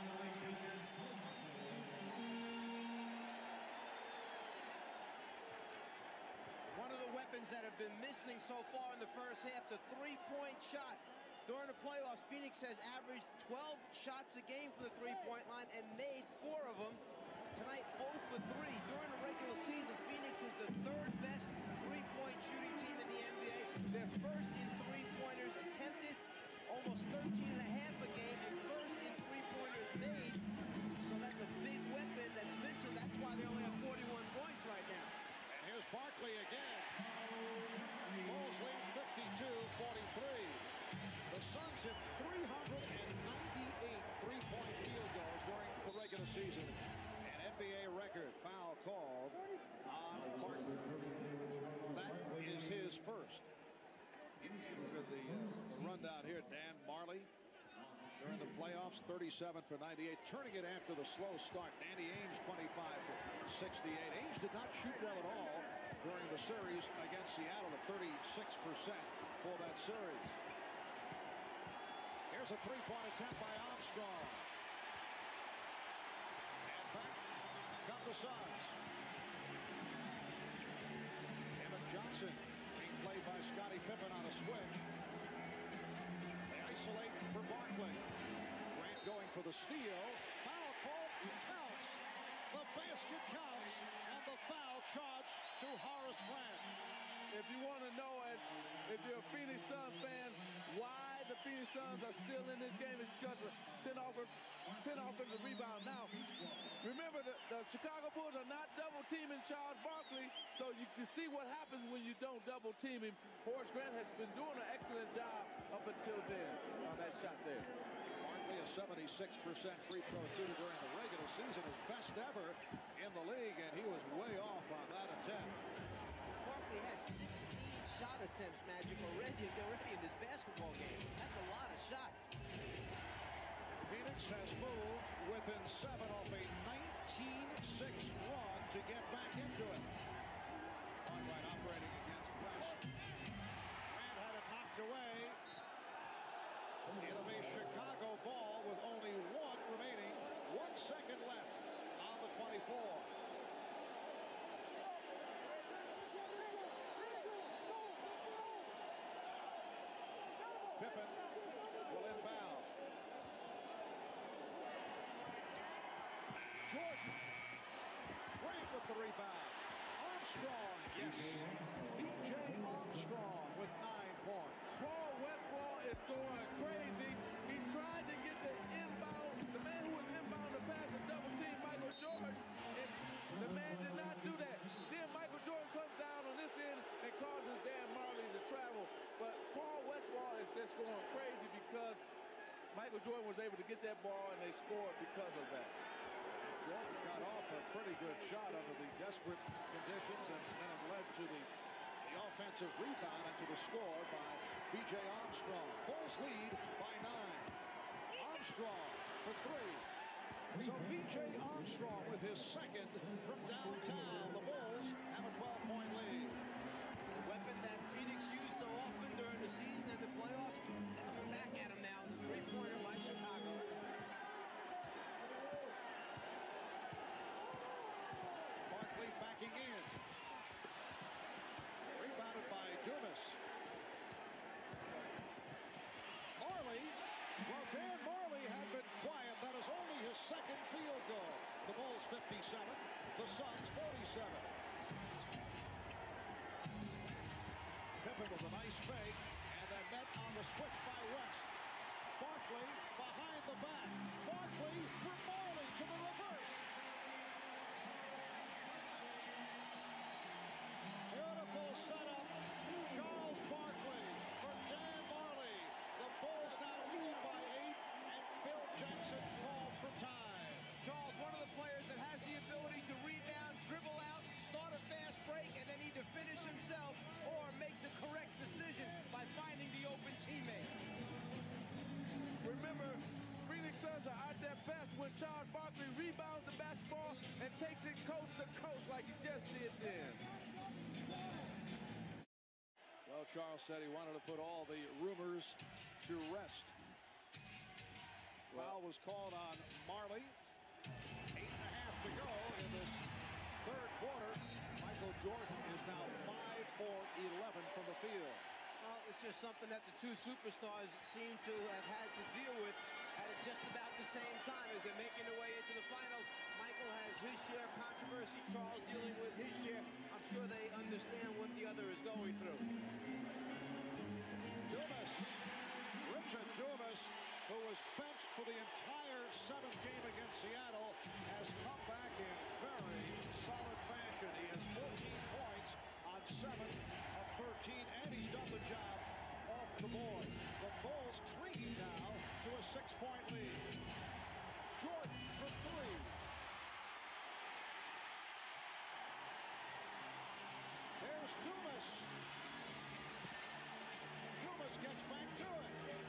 [SPEAKER 6] One of the weapons that have been missing so far in the first half, the three-point shot. During the playoffs, Phoenix has averaged 12 shots a game from the three-point line and made 4 of them. Tonight, 0 for 3. During the regular season, Phoenix is the third best three-point shooting team in the NBA. They're first in three-pointers attempted, almost 13.5 a game, and first in three-pointers made. So that's a big weapon that's missing. That's why they only have 41 points right now.
[SPEAKER 5] And here's Barkley again. Bulls lead 52-43. The Suns hit 398 three-point field goals during the regular season. An NBA record foul called on Barkley. That is his first. Look at the rundown here. Dan Marley during the playoffs, 37 for 98, turning it after the slow start. Danny Ainge, 25 for 68. Ainge did not shoot well at all during the series against Seattle at 36% for that series. Here's a three-point attempt by Armstrong. And back come the Suns. Emmett Johnson being played by Scottie Pippen on a switch. They isolate for Barkley. Grant going for the steal. Foul call counts. The basket counts. And the foul charge to Horace Grant.
[SPEAKER 7] If you want to know, if you're a Phoenix Suns fan, why the Phoenix Suns are still in this game is because of 10 offensive rebound. Now, remember, the Chicago Bulls are not double-teaming Charles Barkley, so you can see what happens when you don't double-team him. Horace Grant has been doing an excellent job up until then on that shot there.
[SPEAKER 5] Barkley, a 76% free throw shooter during the regular season, his best ever in the league, and he was way off on that attempt.
[SPEAKER 6] Barkley has 16 shot attempts, Magic, already in this basketball game. That's a lot of shots.
[SPEAKER 5] Phoenix has moved within 7 off a 19-6 run to get back into it. Cartwright operating against press. Grant had it knocked away. It'll be Chicago ball with only 1 remaining. 1 second left on the 24. Pippen will inbound. Jordan. Grant with the rebound. Armstrong, yes. B.J. Armstrong with 9 points.
[SPEAKER 7] Paul Westphal is going crazy. He tried to get the inbound. The man who was inbound to pass a double team, Michael Jordan, and the man did not do that. Then Michael Jordan comes down on this end and causes Dan Marley to travel. But Paul Westphal is just going crazy because Michael Jordan was able to get that ball and they scored because of that.
[SPEAKER 5] Jordan got off a pretty good shot under the desperate conditions, and then it led to the offensive rebound and to the score by B.J. Armstrong. Bulls lead by 9. Armstrong for 3. So B.J. Armstrong with his second from downtown. The Bulls have a 12-point lead.
[SPEAKER 6] The weapon that Phoenix used so often during the season and the playoffs, coming back at him now. The three-pointer by Chicago.
[SPEAKER 5] Barkley backing in. Rebounded by Dumas. Marley. Well, Dan Marley had been quiet. That is only his second field goal. The Bulls 57. the Suns 47. Pippen with a nice fake, and then met on the switch by West. Barkley behind the back. Barkley for Marley to the reverse. Beautiful setup. Charles Barkley for Dan Marley. The Bulls now lead by 8, and Phil Jackson called for time.
[SPEAKER 6] Charles, one of the players that has the ability to rebound, dribble out, start a fast break, and then either finish himself or make the correct decision by finding the open teammate.
[SPEAKER 7] Remember, Phoenix Suns are at their best when Charles Barkley rebounds the basketball and takes it coast to coast like he just did then.
[SPEAKER 5] Well, Charles said he wanted to put all the rumors to rest. Foul was called on Marley. 8.5 to go in this third quarter. Michael Jordan is now 5 for 11 from the field.
[SPEAKER 6] Well, it's just something that the two superstars seem to have had to deal with at just about the same time as they're making their way into the finals. Michael has his share of controversy, Charles dealing with his share. I'm sure they understand what the other is going through.
[SPEAKER 5] Dumas, Richard Dumas, who was benched for the entire 7th game against Seattle, has come back in very solid fashion. He has 14 points on 7 of 13, and he's done the job off the board. The Bulls clinging now to a 6-point lead. Jordan for 3. There's Dumas. Dumas gets back to it.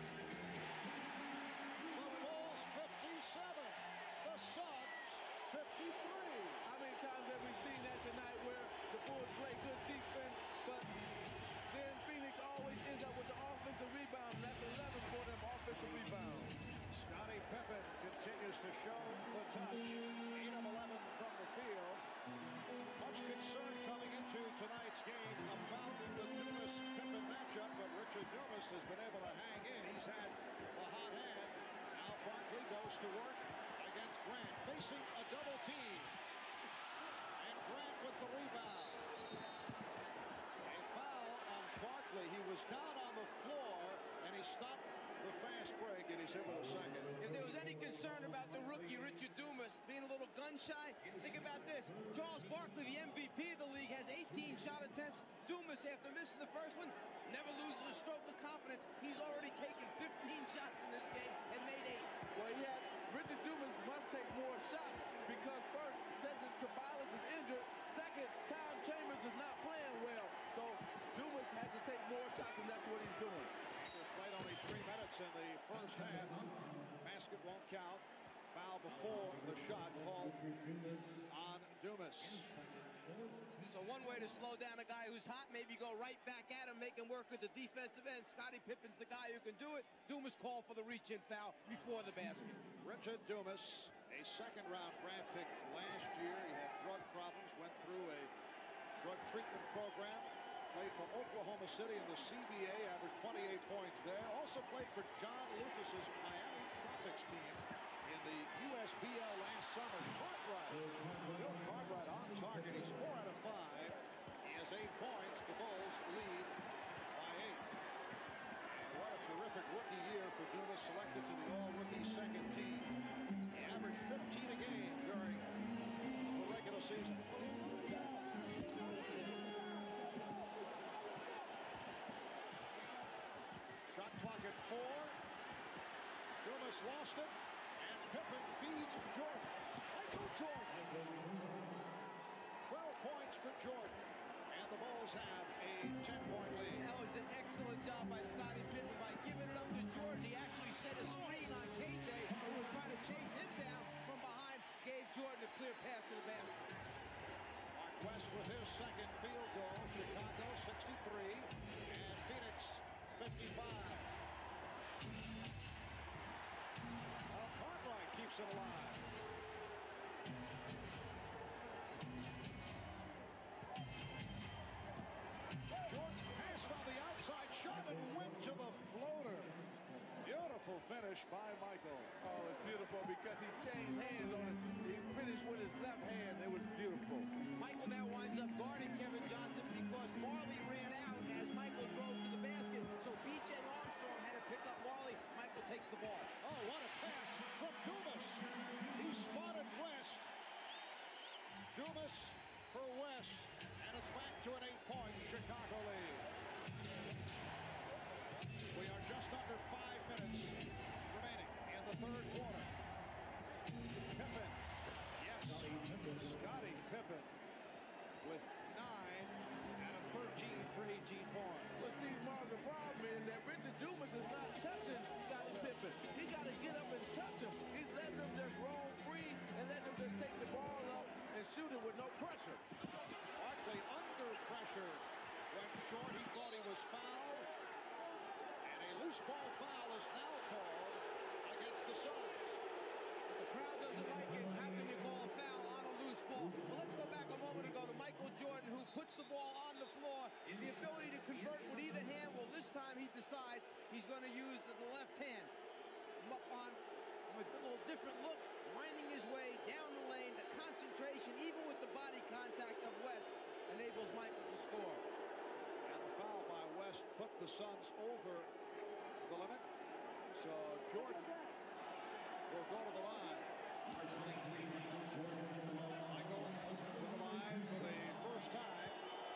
[SPEAKER 5] The Bulls 57. The Suns 53.
[SPEAKER 7] How many times have we seen that tonight where the Bulls play good defense, but then Phoenix always ends up with the offensive rebound, and that's 11 for them offensive rebounds.
[SPEAKER 5] Scottie Pippen continues to show the touch. 8 of 11 from the field. Much concern coming into tonight's game about the Dumas-Pippen matchup, but Richard Dumas has been able to hang in. He's had a hot hand. Now Barkley goes to work against Grant, facing a double team. And Grant with the rebound. A foul on Barkley. He was down on the floor, and he stopped the fast break, and he's hit with a second.
[SPEAKER 6] If there was any concern about the rookie, Richard Dumas, being a little gun-shy, think about this. Charles Barkley, the MVP of the league, has 18 shot attempts. Dumas, after missing the first one, never loses a stroke of confidence. He's already taken 15 shots in this game and made 8.
[SPEAKER 7] Well, Richard Dumas must take more shots because first, Cedric Tobias is injured. Second, Tom Chambers is not playing well. So Dumas has to take more shots, and that's what he's doing.
[SPEAKER 5] He's played only 3 minutes in the first half. Basket won't count. Foul before the shot called on Dumas.
[SPEAKER 6] So one way to slow down a guy who's hot, maybe go right back at him, make him work with the defensive end. Scottie Pippen's the guy who can do it. Dumas called for the reach-in foul before the basket.
[SPEAKER 5] Richard Dumas, a second-round draft pick last year. He had drug problems, went through a drug treatment program. Played for Oklahoma City in the CBA, averaged 28 points there. Also played for John Lucas's Miami Tropics team in the USBL last summer. Bill Cartwright on target. He's 4 out of 5. He has 8 points. The Bulls lead by 8. And what a terrific rookie year for Dumas, selected to the all-rookie second team. He averaged 15 a game during the regular season. Shot clock at 4. Dumas lost it, and Pippen feeds Jordan. Michael Jordan. 12 points for Jordan, and the Bulls have a 10-point lead.
[SPEAKER 6] That was an excellent job by Scottie Pippen by giving it up to Jordan. He actually set a screen on KJ, who was trying to chase him down from behind, gave Jordan a clear path to the basket.
[SPEAKER 5] Mark West with his second field goal. Chicago 63, and Phoenix 55. Well, Cartwright keeps it alive. Jordan passed on the outside shot and went to the floater. Beautiful finish by Michael.
[SPEAKER 7] Oh, it's beautiful because he changed hands on it. He finished with his left hand. It was beautiful.
[SPEAKER 6] Michael now winds up guarding Kevin Johnson because Marley ran out as Michael drove to the basket. So B.J. Armstrong had to pick up Marley. Michael takes the ball.
[SPEAKER 5] Oh, what a pass from Dumas. He spotted West. Dumas for West. And it's back to an 8-point Chicago lead. We are just under 5 minutes remaining in the third quarter. Pippen. Yes. Scottie Pippen with 9 out of 13 for 18 points.
[SPEAKER 7] Well, see, Mark, the problem is that Richard Dumas is not touching Scottie Pippen. He got to get up and touch him. He's letting him just roll free and letting him just take the ball up and shoot it with no pressure.
[SPEAKER 5] Barkley under pressure. Went short. He thought he was fouled. And a loose ball foul is now called against the Suns.
[SPEAKER 6] The crowd doesn't like it. How can you call a foul on a loose ball? Well, let's go back a moment ago to Michael Jordan, who puts the ball on the floor. The ability to convert with either hand. Well, this time he decides he's going to use the left hand. Up on a little different look, winding his way down the lane. The concentration, even with the body contact of West, enables Michael to score.
[SPEAKER 5] And the foul by West put the Suns over the limit. So Jordan will go to the line. Michael to the line for the first time.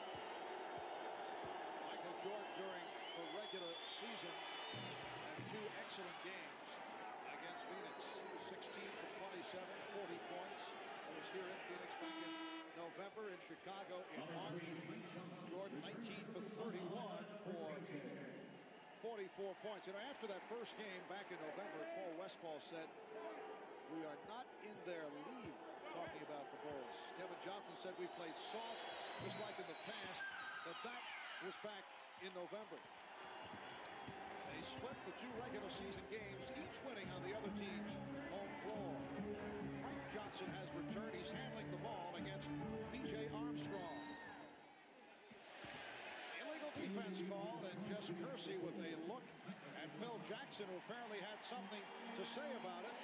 [SPEAKER 5] Michael Jordan during the regular season had 2 excellent games against Phoenix. 16 for 27, 40 points. That was here in Phoenix back in November, in Chicago in March. Jordan 19 for 31 for 44 points. You know, after that first game back in November, Paul Westphal said, "We are not in their league," talking about the Bulls. Kevin Johnson said, "We played soft, just like in the past," but that was back in November. They split the 2 regular season games, each winning on the other team's home floor. Frank Johnson has returned. He's handling the ball against B.J. Armstrong. Illegal defense called, and Jess Kersey with a look at Phil Jackson, who apparently had something to say about it.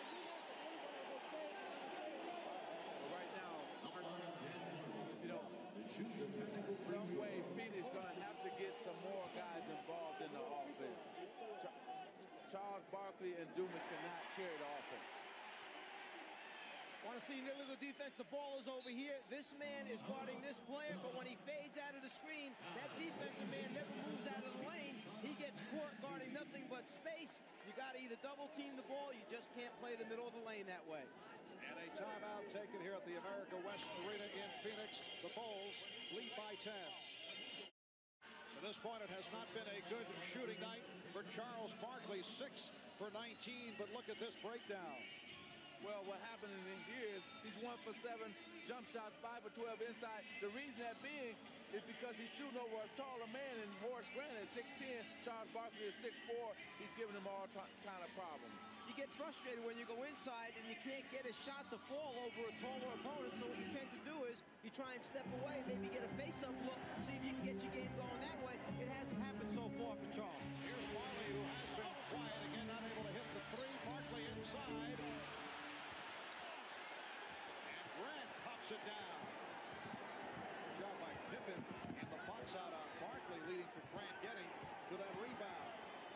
[SPEAKER 7] Well, right now, you know, some way Phoenix going to have to get some more guys involved in the offense. Charles Barkley and Dumas cannot carry the offense.
[SPEAKER 6] Want to see an illegal defense? The ball is over here. This man is guarding this player, but when he fades out of the screen, that defensive man never moves out of the lane. He gets caught guarding nothing but space. You got to either double team the ball. You just can't play the middle of the lane that way.
[SPEAKER 5] And a timeout taken here at the America West Arena in Phoenix. The Bulls lead by 10. At this point, it has not been a good shooting night for Charles Barkley. 6 for 19, but look at this breakdown.
[SPEAKER 7] Well, what happened in here is he's 1 for 7 jump shots, 5 for 12 inside. The reason that being is because he's shooting over a taller man, and Horace Grant at 6'10", Charles Barkley is 6'4". He's giving him all kind of problems.
[SPEAKER 6] You get frustrated when you go inside and you can't get a shot to fall over a taller opponent, so what you tend to do is you try and step away, maybe get a face-up look, see if you can get your game going that way. It hasn't happened so far for Charles.
[SPEAKER 5] Here's Marley, who has been quiet again, not able to hit the 3. Barkley inside. Grant pops it down. Good job by Pippen in the box out on Barkley, leading to Grant getting to that rebound.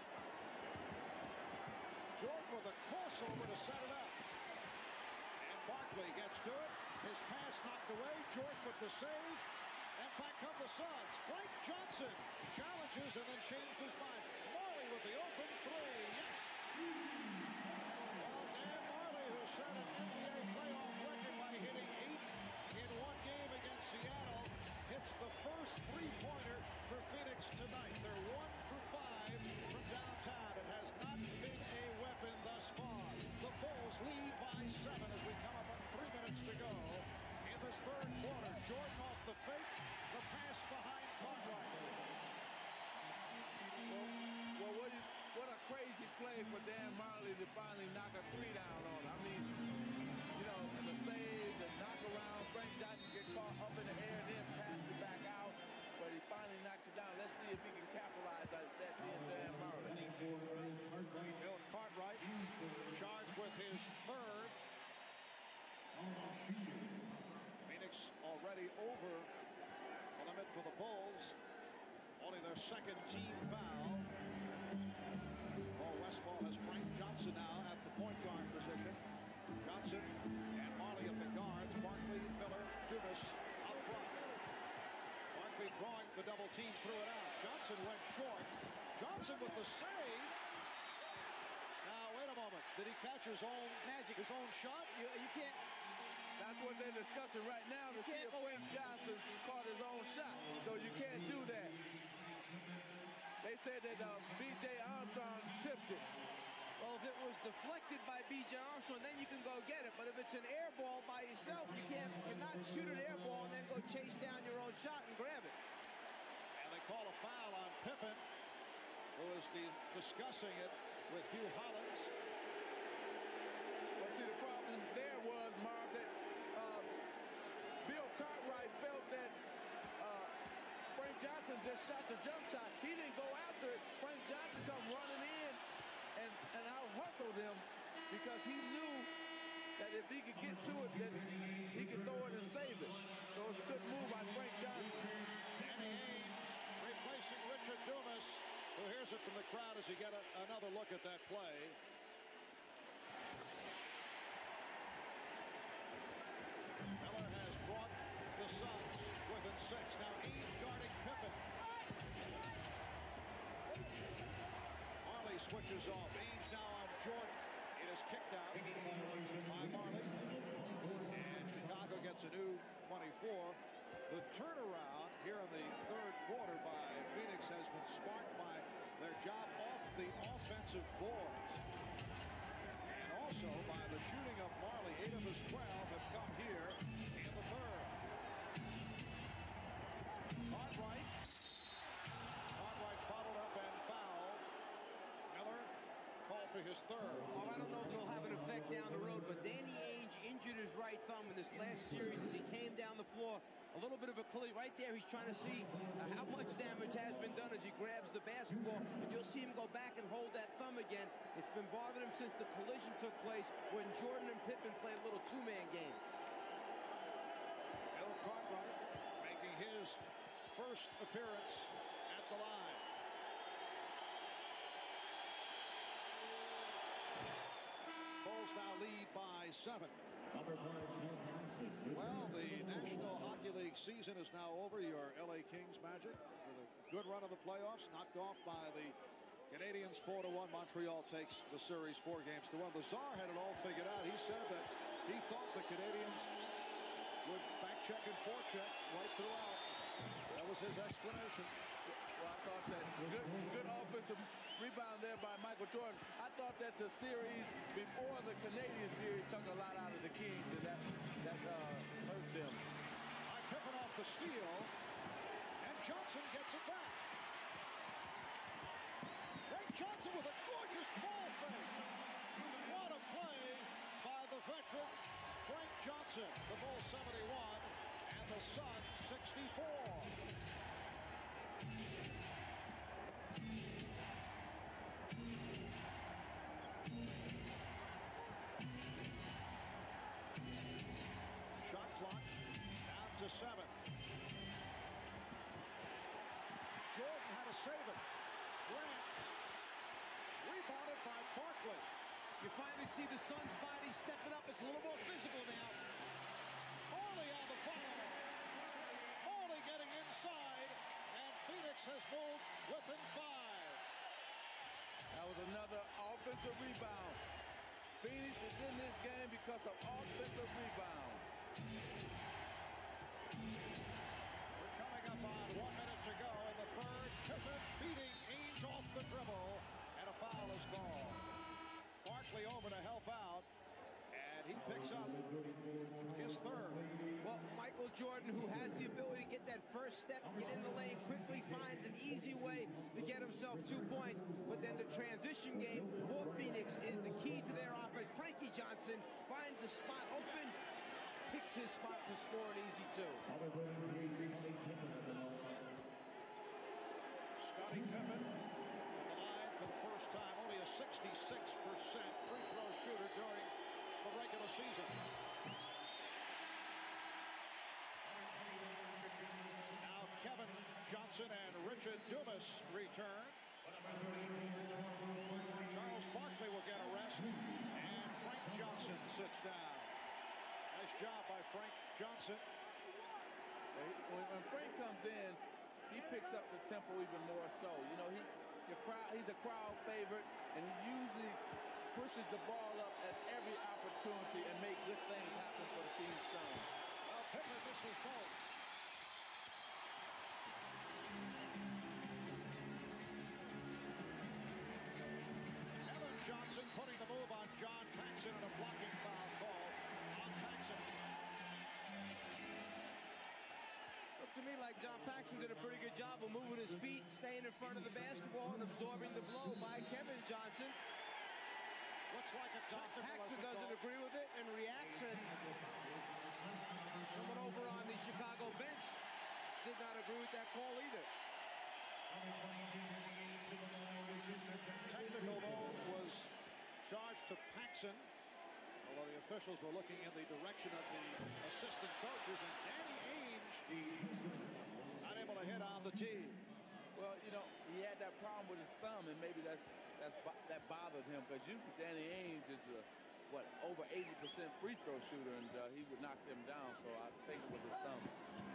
[SPEAKER 5] Jordan with a crossover to set it up. And Barkley gets to it. His pass knocked away. Jordan with the save. And back come the Suns. Frank Johnson challenges and then changed his mind. Marley with the open 3. Yes! Well, Dan Marley, who set an NBA playoff record by hitting 8 in one game against Seattle, hits the first 3-pointer for Phoenix tonight. They're 1 for 5 from downtown. It has not been a weapon thus far. The Bulls lead by 7 as we come up on 3 minutes to go in this third quarter. Jordan off the fake, the pass behind Cartwright.
[SPEAKER 7] Well, what a crazy play for Dan Marley to finally knock a 3 down on him. I mean, you know, the save, the knock around, Frank Johnson get caught up in the air and then pass it back out, but he finally knocks it down. Let's see if he can capitalize on that being Dan Marley.
[SPEAKER 5] Bill their second team foul. Paul Westphal has Frank Johnson now at the point guard position. Johnson and Marley at the guards. Barkley, Miller, Dumas up front. Barkley drawing the double team, threw it out. Johnson went short. Johnson with the save. Now, wait a moment. Did he catch his own magic, his own shot?
[SPEAKER 6] You can't.
[SPEAKER 7] That's what they're discussing right now to see if Johnson caught his own shot. So you can't do that. They said that B.J. Armstrong tipped it.
[SPEAKER 6] Well, if it was deflected by B.J. Armstrong, then you can go get it. But if it's an air ball by yourself, you cannot shoot an air ball and then go chase down your own shot and grab it.
[SPEAKER 5] And they call a foul on Pippen, who is discussing it with Hugh Hollins.
[SPEAKER 7] Well, see, the problem there was, Marv, that Bill Cartwright felt that Frank Johnson just shot the jump shot. He didn't go after it. Frank Johnson come running in and out-hustled him because he knew that if he could get to it, that he could throw it and save it. So it was a good move by Frank Johnson.
[SPEAKER 5] Danny Ainge replacing Richard Dumas, who hears it from the crowd as you get another look at that play. Miller has brought the Suns within 6. Now Ainge guarding Pippen. Marley switches off. Ainge now on Jordan. It is kicked out by Marley. And Chicago gets a new 24. The turnaround here in the third quarter by Phoenix has been sparked by their job off the offensive boards. And also by the shooting of Marley. 8 of his 12 have come here in the third. Cartwright bottled up and fouled. Miller called for his third.
[SPEAKER 6] Oh, I don't know if it'll have an effect down the road, but Danny Ainge injured his right thumb in this last series as he came down the floor. A little bit of a collision right there. He's trying to see how much damage has been done as he grabs the basketball. And you'll see him go back and hold that thumb again. It's been bothering him since the collision took place when Jordan and Pippen played a little two-man game.
[SPEAKER 5] Bill Cartwright making his first appearance at the line. Bulls now lead by 7. Well, the National Hockey League season is now over. Your LA Kings Magic with a good run of the playoffs, knocked off by the Canadians 4-1. Montreal takes the series 4-1. The Czar had it all figured out. He said that he thought the Canadians would back check and forecheck right throughout. That was his explanation.
[SPEAKER 7] Well, I thought that good offensive rebound there by Michael Jordan. I thought that the series before the Canadian series took a lot out of the Kings, and that hurt them.
[SPEAKER 5] Pippen off the steal, and Johnson gets it back. Frank Johnson with a gorgeous ball fake. What a play by the veteran Frank Johnson. The Bulls 71 and the Suns 64. Shot clock down to 7. Jordan had to save it. Grant rebounded by Barkley.
[SPEAKER 6] You finally see the Suns' body stepping up. It's a little more physical now.
[SPEAKER 5] Marley on the follow. Marley getting inside, and Phoenix has moved within 5.
[SPEAKER 7] That was another offensive rebound. Phoenix is in this game because of offensive rebounds.
[SPEAKER 5] We're coming up on 1 minute to go in the third. Pippen beating Ainge off the dribble, and a foul is called. Barkley over to help out, and he picks up his third.
[SPEAKER 6] Well, Michael Jordan, who has the ability to get that first step, get in the lane, quickly finds an easy way to get himself 2 points. But then the transition game for Phoenix is the key to their offense. Frankie Johnson finds a spot open, picks his spot to score an easy 2.
[SPEAKER 5] Scottie Pippen on the line for the first time. Only a 66% free throw shooter during the regular season. Now Kevin Johnson and Richard Richard Dumas return. Charles Barkley will get a rest, and Frank Johnson sits down. Nice job by Frank Johnson.
[SPEAKER 7] When Frank comes in, he picks up the tempo even more so. You know, he's a crowd favorite, and he usually pushes the ball up at every opportunity and make good things happen for the Phoenix Suns.
[SPEAKER 5] Well, Pippen misses both. Kevin Johnson putting the move on John Paxson and a blocking foul call on Paxson.
[SPEAKER 6] Looked to me like John Paxson did a pretty good job of moving his feet, staying in front of the basketball, and absorbing the blow by Kevin Johnson.
[SPEAKER 5] Looks like a
[SPEAKER 6] John Paxson doesn't agree with it and reacts, and someone over on the Chicago bench did not agree with that call either.
[SPEAKER 5] Technical, though, was charged to Paxson, although the officials were looking in the direction of the assistant coaches, and Danny Ainge unable to hit on the tee.
[SPEAKER 7] Well, you know, he had that problem with his thumb, and maybe that bothered him, because usually Danny Ainge is over 80% free throw shooter, and he would knock them down, so I think it was his thumb.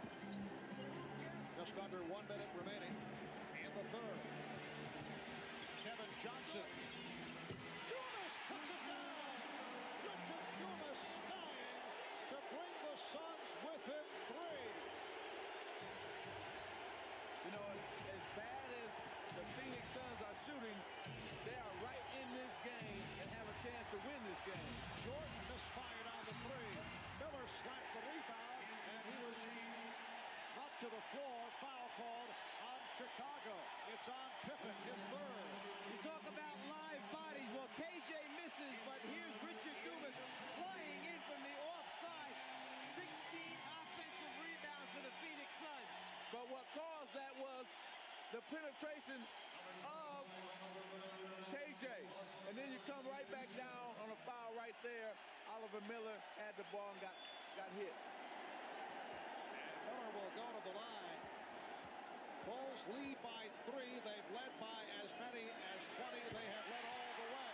[SPEAKER 5] Just under 1 minute remaining in the third. Kevin Johnson. Dumas puts it down. Richard Dumas skying to bring the Suns within 3.
[SPEAKER 7] You know, as bad as the Phoenix Suns are shooting, they are right in this game and have a chance to win this game.
[SPEAKER 5] Jordan misfired on the 3. Miller slapped the rebound, and he was knocked to the floor. Foul called on Chicago. It's on Pippen, his third.
[SPEAKER 6] You talk about live bodies. Well, KJ misses, but here's Richard Dumas flying in from the offside. 16 offensive rebounds for the Phoenix Suns.
[SPEAKER 7] But what caused that was the penetration of KJ. And then you come right back down on a foul right there. Oliver Miller had the ball and got hit.
[SPEAKER 5] And Miller will go to the line. Bulls lead by 3. They've led by as many as 20. They have led all the way.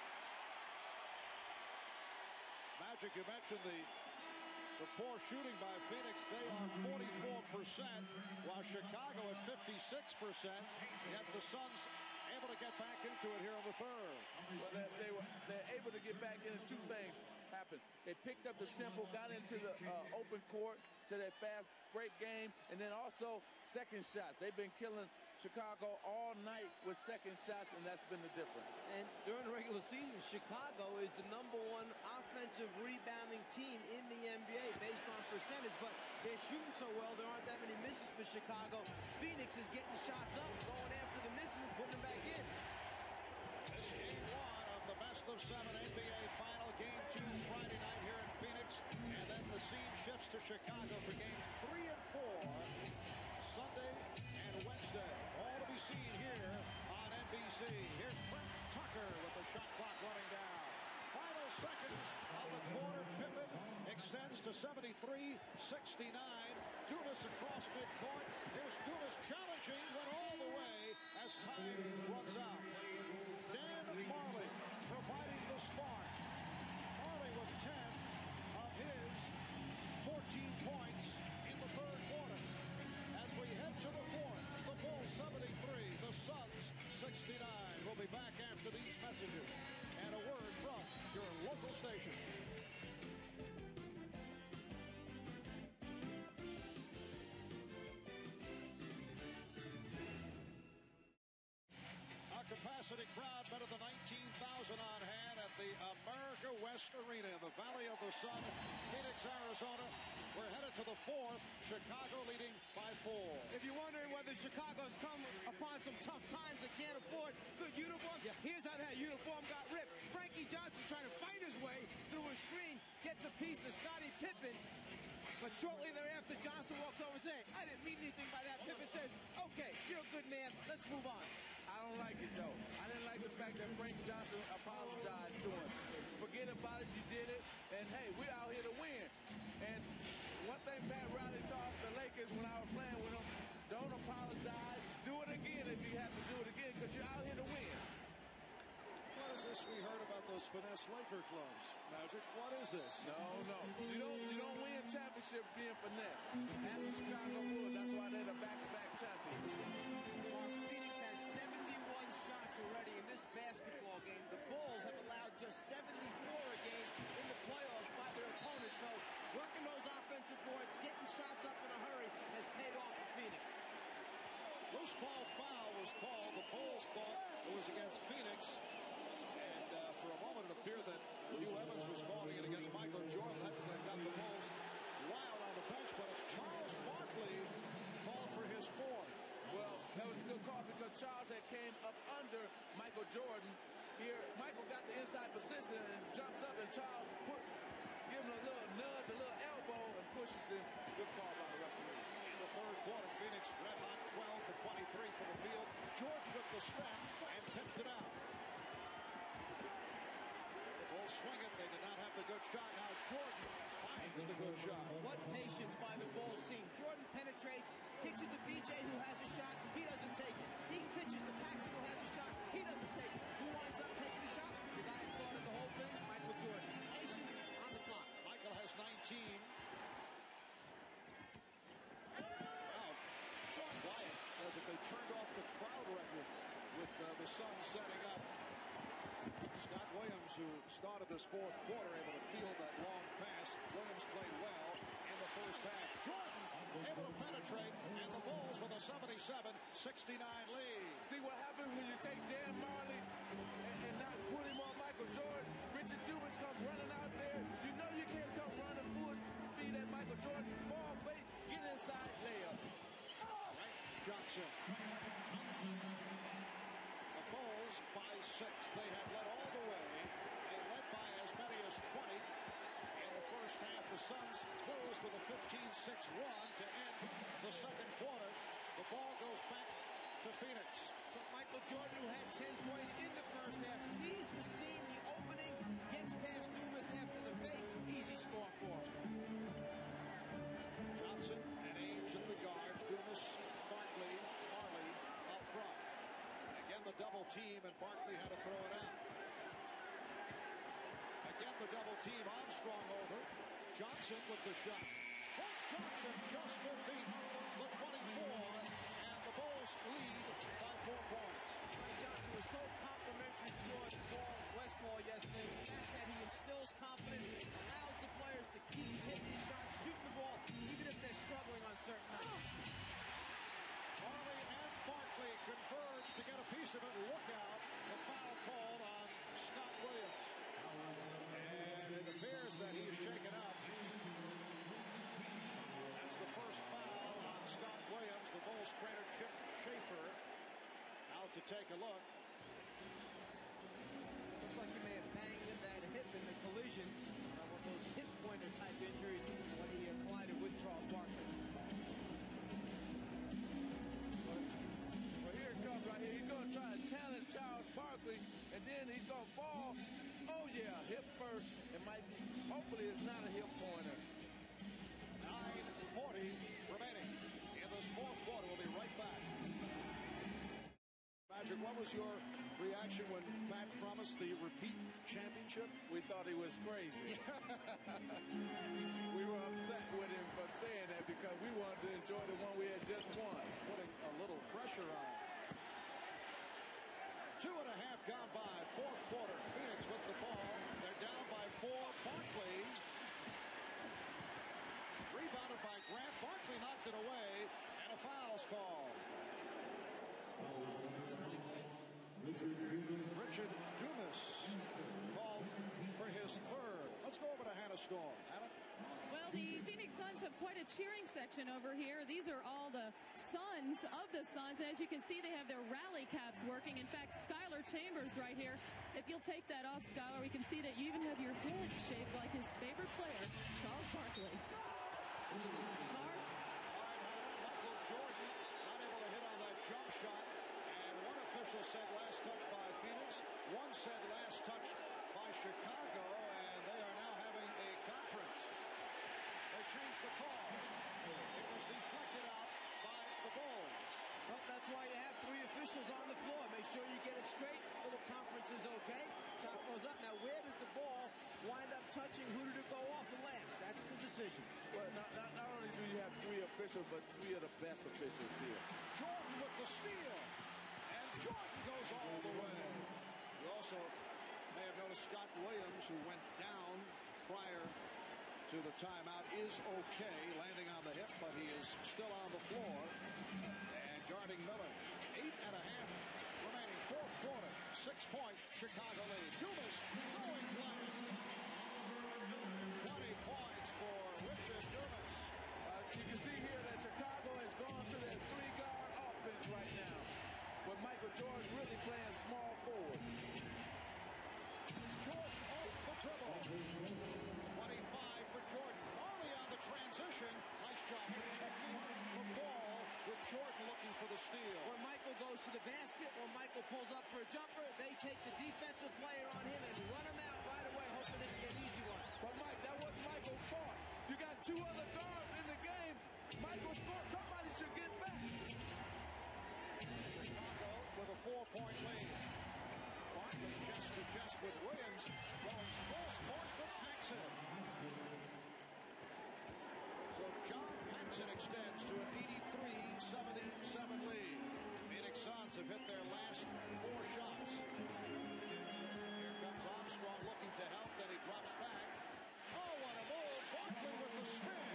[SPEAKER 5] Magic, you mentioned the poor shooting by Phoenix. They are 44%, while Chicago at 56%. Yet the Suns able to get back into it here in the third.
[SPEAKER 7] Well, they're able to get back into 2 things happened. They picked up the tempo, got into the open court to that fast break game, and then also second shots. They've been killing Chicago all night with second shots, and that's been the difference.
[SPEAKER 6] And during the regular season, Chicago is the #1 offensive rebounding team in the NBA based on percentage, but they're shooting so well, there aren't that many misses for Chicago. Phoenix is getting shots up, going after the misses, and putting them back in.
[SPEAKER 5] This game 1 of the best-of-7 NBA final. Game 2 Friday night here in Phoenix, and then the scene shifts to Chicago for games 3 and 4 Sunday and Wednesday. All to be seen here on NBC. Here's Trent Tucker with the shot clock running down. Final seconds of the quarter. Pippen extends to 73-69. Dumas across midcourt. Here's Dumas challenging, went all the way as time runs out. Dan Marley providing the spark. Marley with 10 of his 14 points in the third quarter. As we head to the fourth, the Bulls 73, the Suns 69. We'll be back after these messages and a word from your local station. A capacity crowd better than 19,000 on hand at the America West Arena in the Valley of the Sun, Phoenix, Arizona. We're headed to the fourth. Chicago leading by 4.
[SPEAKER 6] If you're wondering whether Chicago's come upon some tough times and can't afford good uniforms, here's how that uniform got ripped. Frankie Johnson trying to fight his way through a screen, gets a piece of Scottie Pippen, but shortly thereafter, Johnson walks over and says, I didn't mean anything by that. Pippen says, okay, you're a good man, let's move on.
[SPEAKER 7] I don't like it, though. I didn't like the fact that Frank Johnson apologized to him. Forget about it, you did it, and hey, we're out here to win. And one thing Pat Riley taught the Lakers when I was playing with them, don't apologize, do it
[SPEAKER 5] finesse we heard about those finesse Laker clubs. Magic, what is this?
[SPEAKER 7] No. You don't win championship being finesse. As the Chicago Bulls, that's why they're the back-to-back champions.
[SPEAKER 6] Phoenix has 71 shots already in this basketball game. The Bulls have allowed just 74 a game in the playoffs by their opponents. So working those offensive boards, getting shots up in a hurry has paid off for Phoenix.
[SPEAKER 5] Loose ball foul was called. The Bulls thought it was against Phoenix. And for a moment it appeared that Hugh Evans was calling it against Michael Jordan. That's when they got the Bulls wild on the bench. But it's Charles Barkley called for his fourth.
[SPEAKER 7] Well, that was a good call because Charles had came up under Michael Jordan. Here, Michael got the inside position and jumps up, and Charles give him a little nudge, a little elbow, and pushes him. Good call by the referee.
[SPEAKER 5] In the third quarter, Phoenix red hot, 12 for 23 from the field. Jordan with the step and pitched it out. The Bulls swing it. They did not have the good shot. Now Jordan finds the good shot.
[SPEAKER 6] What patience by the Bulls team. Jordan penetrates, kicks it to BJ, who has a shot. He doesn't take it. He pitches to Paxson, who has a shot. He doesn't take it. Who winds up taking the shot? The guy that started the whole thing, Michael Jordan. Patience on the clock.
[SPEAKER 5] Michael has 19. Wow. Sean Wyatt says if they turned off the crowd record with the Suns setting up. Scott Williams, who started this fourth quarter, able to field that long pass. Williams played well in the first half. Jordan able to penetrate, and the Bulls with a 77-69 lead.
[SPEAKER 7] See what happens when you take Dan Marley and not put him on Michael Jordan. Richard Dumas comes running out there. You know you can't come running full speed at Michael Jordan. Ball fake, get inside, layup.
[SPEAKER 5] Right, Johnson. The Bulls by 6. They have led all the way. They led by as many as 20. In the first half, the Suns closed with a 15-6 run to end the second quarter. The ball goes back to Phoenix.
[SPEAKER 6] So Michael Jordan, who had 10 points in the first half, sees the seam, the opening, gets past Dumas after the fake. Easy score for him.
[SPEAKER 5] Johnson and Ames at the guards. Dumas, Barkley, Marley up front. Again, the double team, and Barkley had to throw it out. Again, the double team. Armstrong over. Johnson with the shot. Frank Johnson just to beat the 24, and the Bulls lead by 4 points.
[SPEAKER 6] Frank Johnson was so complimentary to George Westfall yesterday. The fact that he instills confidence, allows the players to keep taking shots, shooting the ball, even if they're struggling on certain nights.
[SPEAKER 5] Marley and Barkley converge to get a piece of it. Look out, the foul called on Scott Williams. And it appears that he is shaken up. That's the first foul on Scott Williams. The Bulls trainer Chip Schaefer out to take a look.
[SPEAKER 6] Looks like he may have banged that hip in the collision. One of those hip pointer type injuries when he collided with Charles Barkley.
[SPEAKER 7] Well, here it comes right here. He's going to try to challenge Charles Barkley, and then he's going to fall. Oh, yeah, hip first. It might be, hopefully it's not a hip pointer.
[SPEAKER 5] 9:40 remaining in this fourth quarter. We'll be right back. Magic, what was your reaction when Matt promised the repeat championship?
[SPEAKER 7] We thought he was crazy. We were upset with him for saying that because we wanted to enjoy the one we had just won.
[SPEAKER 5] Putting a little pressure on. 2.5 gone by. Fourth quarter. Phoenix with the ball. They're down by 4. Barkley. Rebounded by Grant. Barkley knocked it away, and a foul's called. Richard Dumas called for his third. Let's go over to Hannah Storm. Hannah?
[SPEAKER 4] Well, the Phoenix Suns have quite a cheering section over here. These are all the sons of the Suns. As you can see, they have their rally caps working. In fact, Skylar Chambers right here. If you'll take that off, Skylar, we can see that you even have your head shaped like his favorite player, Charles Barkley.
[SPEAKER 5] Michael Jordan not able to hit on that jump shot. And one official said last touch by Phoenix. One said last touch by Chicago. And they are now having a conference. They changed the call. It was deflected out by the Bulls.
[SPEAKER 6] Well, that's why you have 3 officials on the floor. Make sure you get it straight. Little conference is okay. Shot decision.
[SPEAKER 7] Well, not only do you have 3 officials, but 3 of the best officials here.
[SPEAKER 5] Jordan with the steal. And Jordan goes all the way. You also may have noticed Scott Williams, who went down prior to the timeout, is okay, landing on the hip, but he is still on the floor. And guarding Miller. 8.5 remaining, fourth quarter. 6-point Chicago lead. Dumas throwing blank. 20 points for Richard Dumas.
[SPEAKER 7] You can see here that Chicago has gone to their 3-guard offense right now, with Michael Jordan really playing small forward.
[SPEAKER 5] Jordan off the dribble. 25 for Jordan. Only on the transition. Nice job protecting the ball with Jordan looking for the steal.
[SPEAKER 6] When Michael goes to the basket, when Michael pulls up for a jumper, they take the defensive player on him and run him out right away, hoping they can get an easy one.
[SPEAKER 7] But Mike, that wasn't Michael's fault. You got 2 other guards in the game. Michael scored. Somebody should get back.
[SPEAKER 5] Chicago with a 4-point lead. Barkley chest to chest with Williams, going cross court to Paxson. So John Paxson extends to an 83-77 lead. Phoenix Suns have hit their last 4 shots. Here comes Armstrong looking to help, then he drops back. Oh, what a move! Barkley with the spin.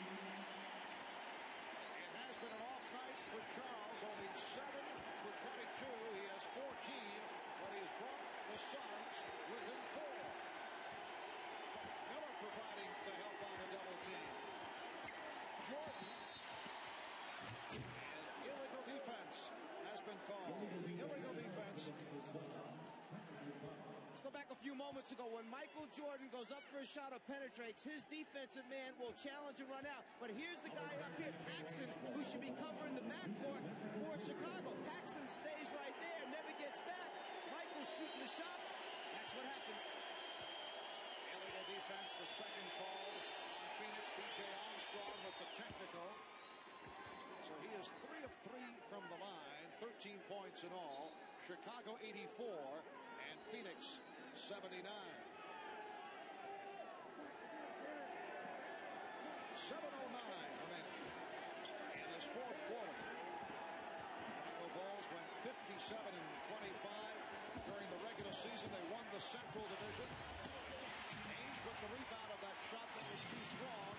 [SPEAKER 5] It has been an off night for Charles, only 7 for 22. He has 14, but he has brought the Suns within 4. Miller providing the help on the double team. Jordan. And illegal defense has been called. Illegal defense.
[SPEAKER 6] Let's go back a few moments ago when Michael Jordan goes up for a shot or penetrates, his defensive man will challenge and run out. But here's the guy up here, Paxson, who should be covering the backcourt for Chicago. Paxson stays right there, never gets back. Michael's shooting the shot. That's what happens.
[SPEAKER 5] Illegal defense, the second called on Phoenix. B.J. Armstrong with the technical. So he is 3 of 3 from the line, 13 points in all. Chicago 84 and Phoenix 79. 7:09 remaining in this fourth quarter. Chicago Bulls went 57-25 during the regular season. They won the Central Division. Ainge with the rebound of that shot that was too strong.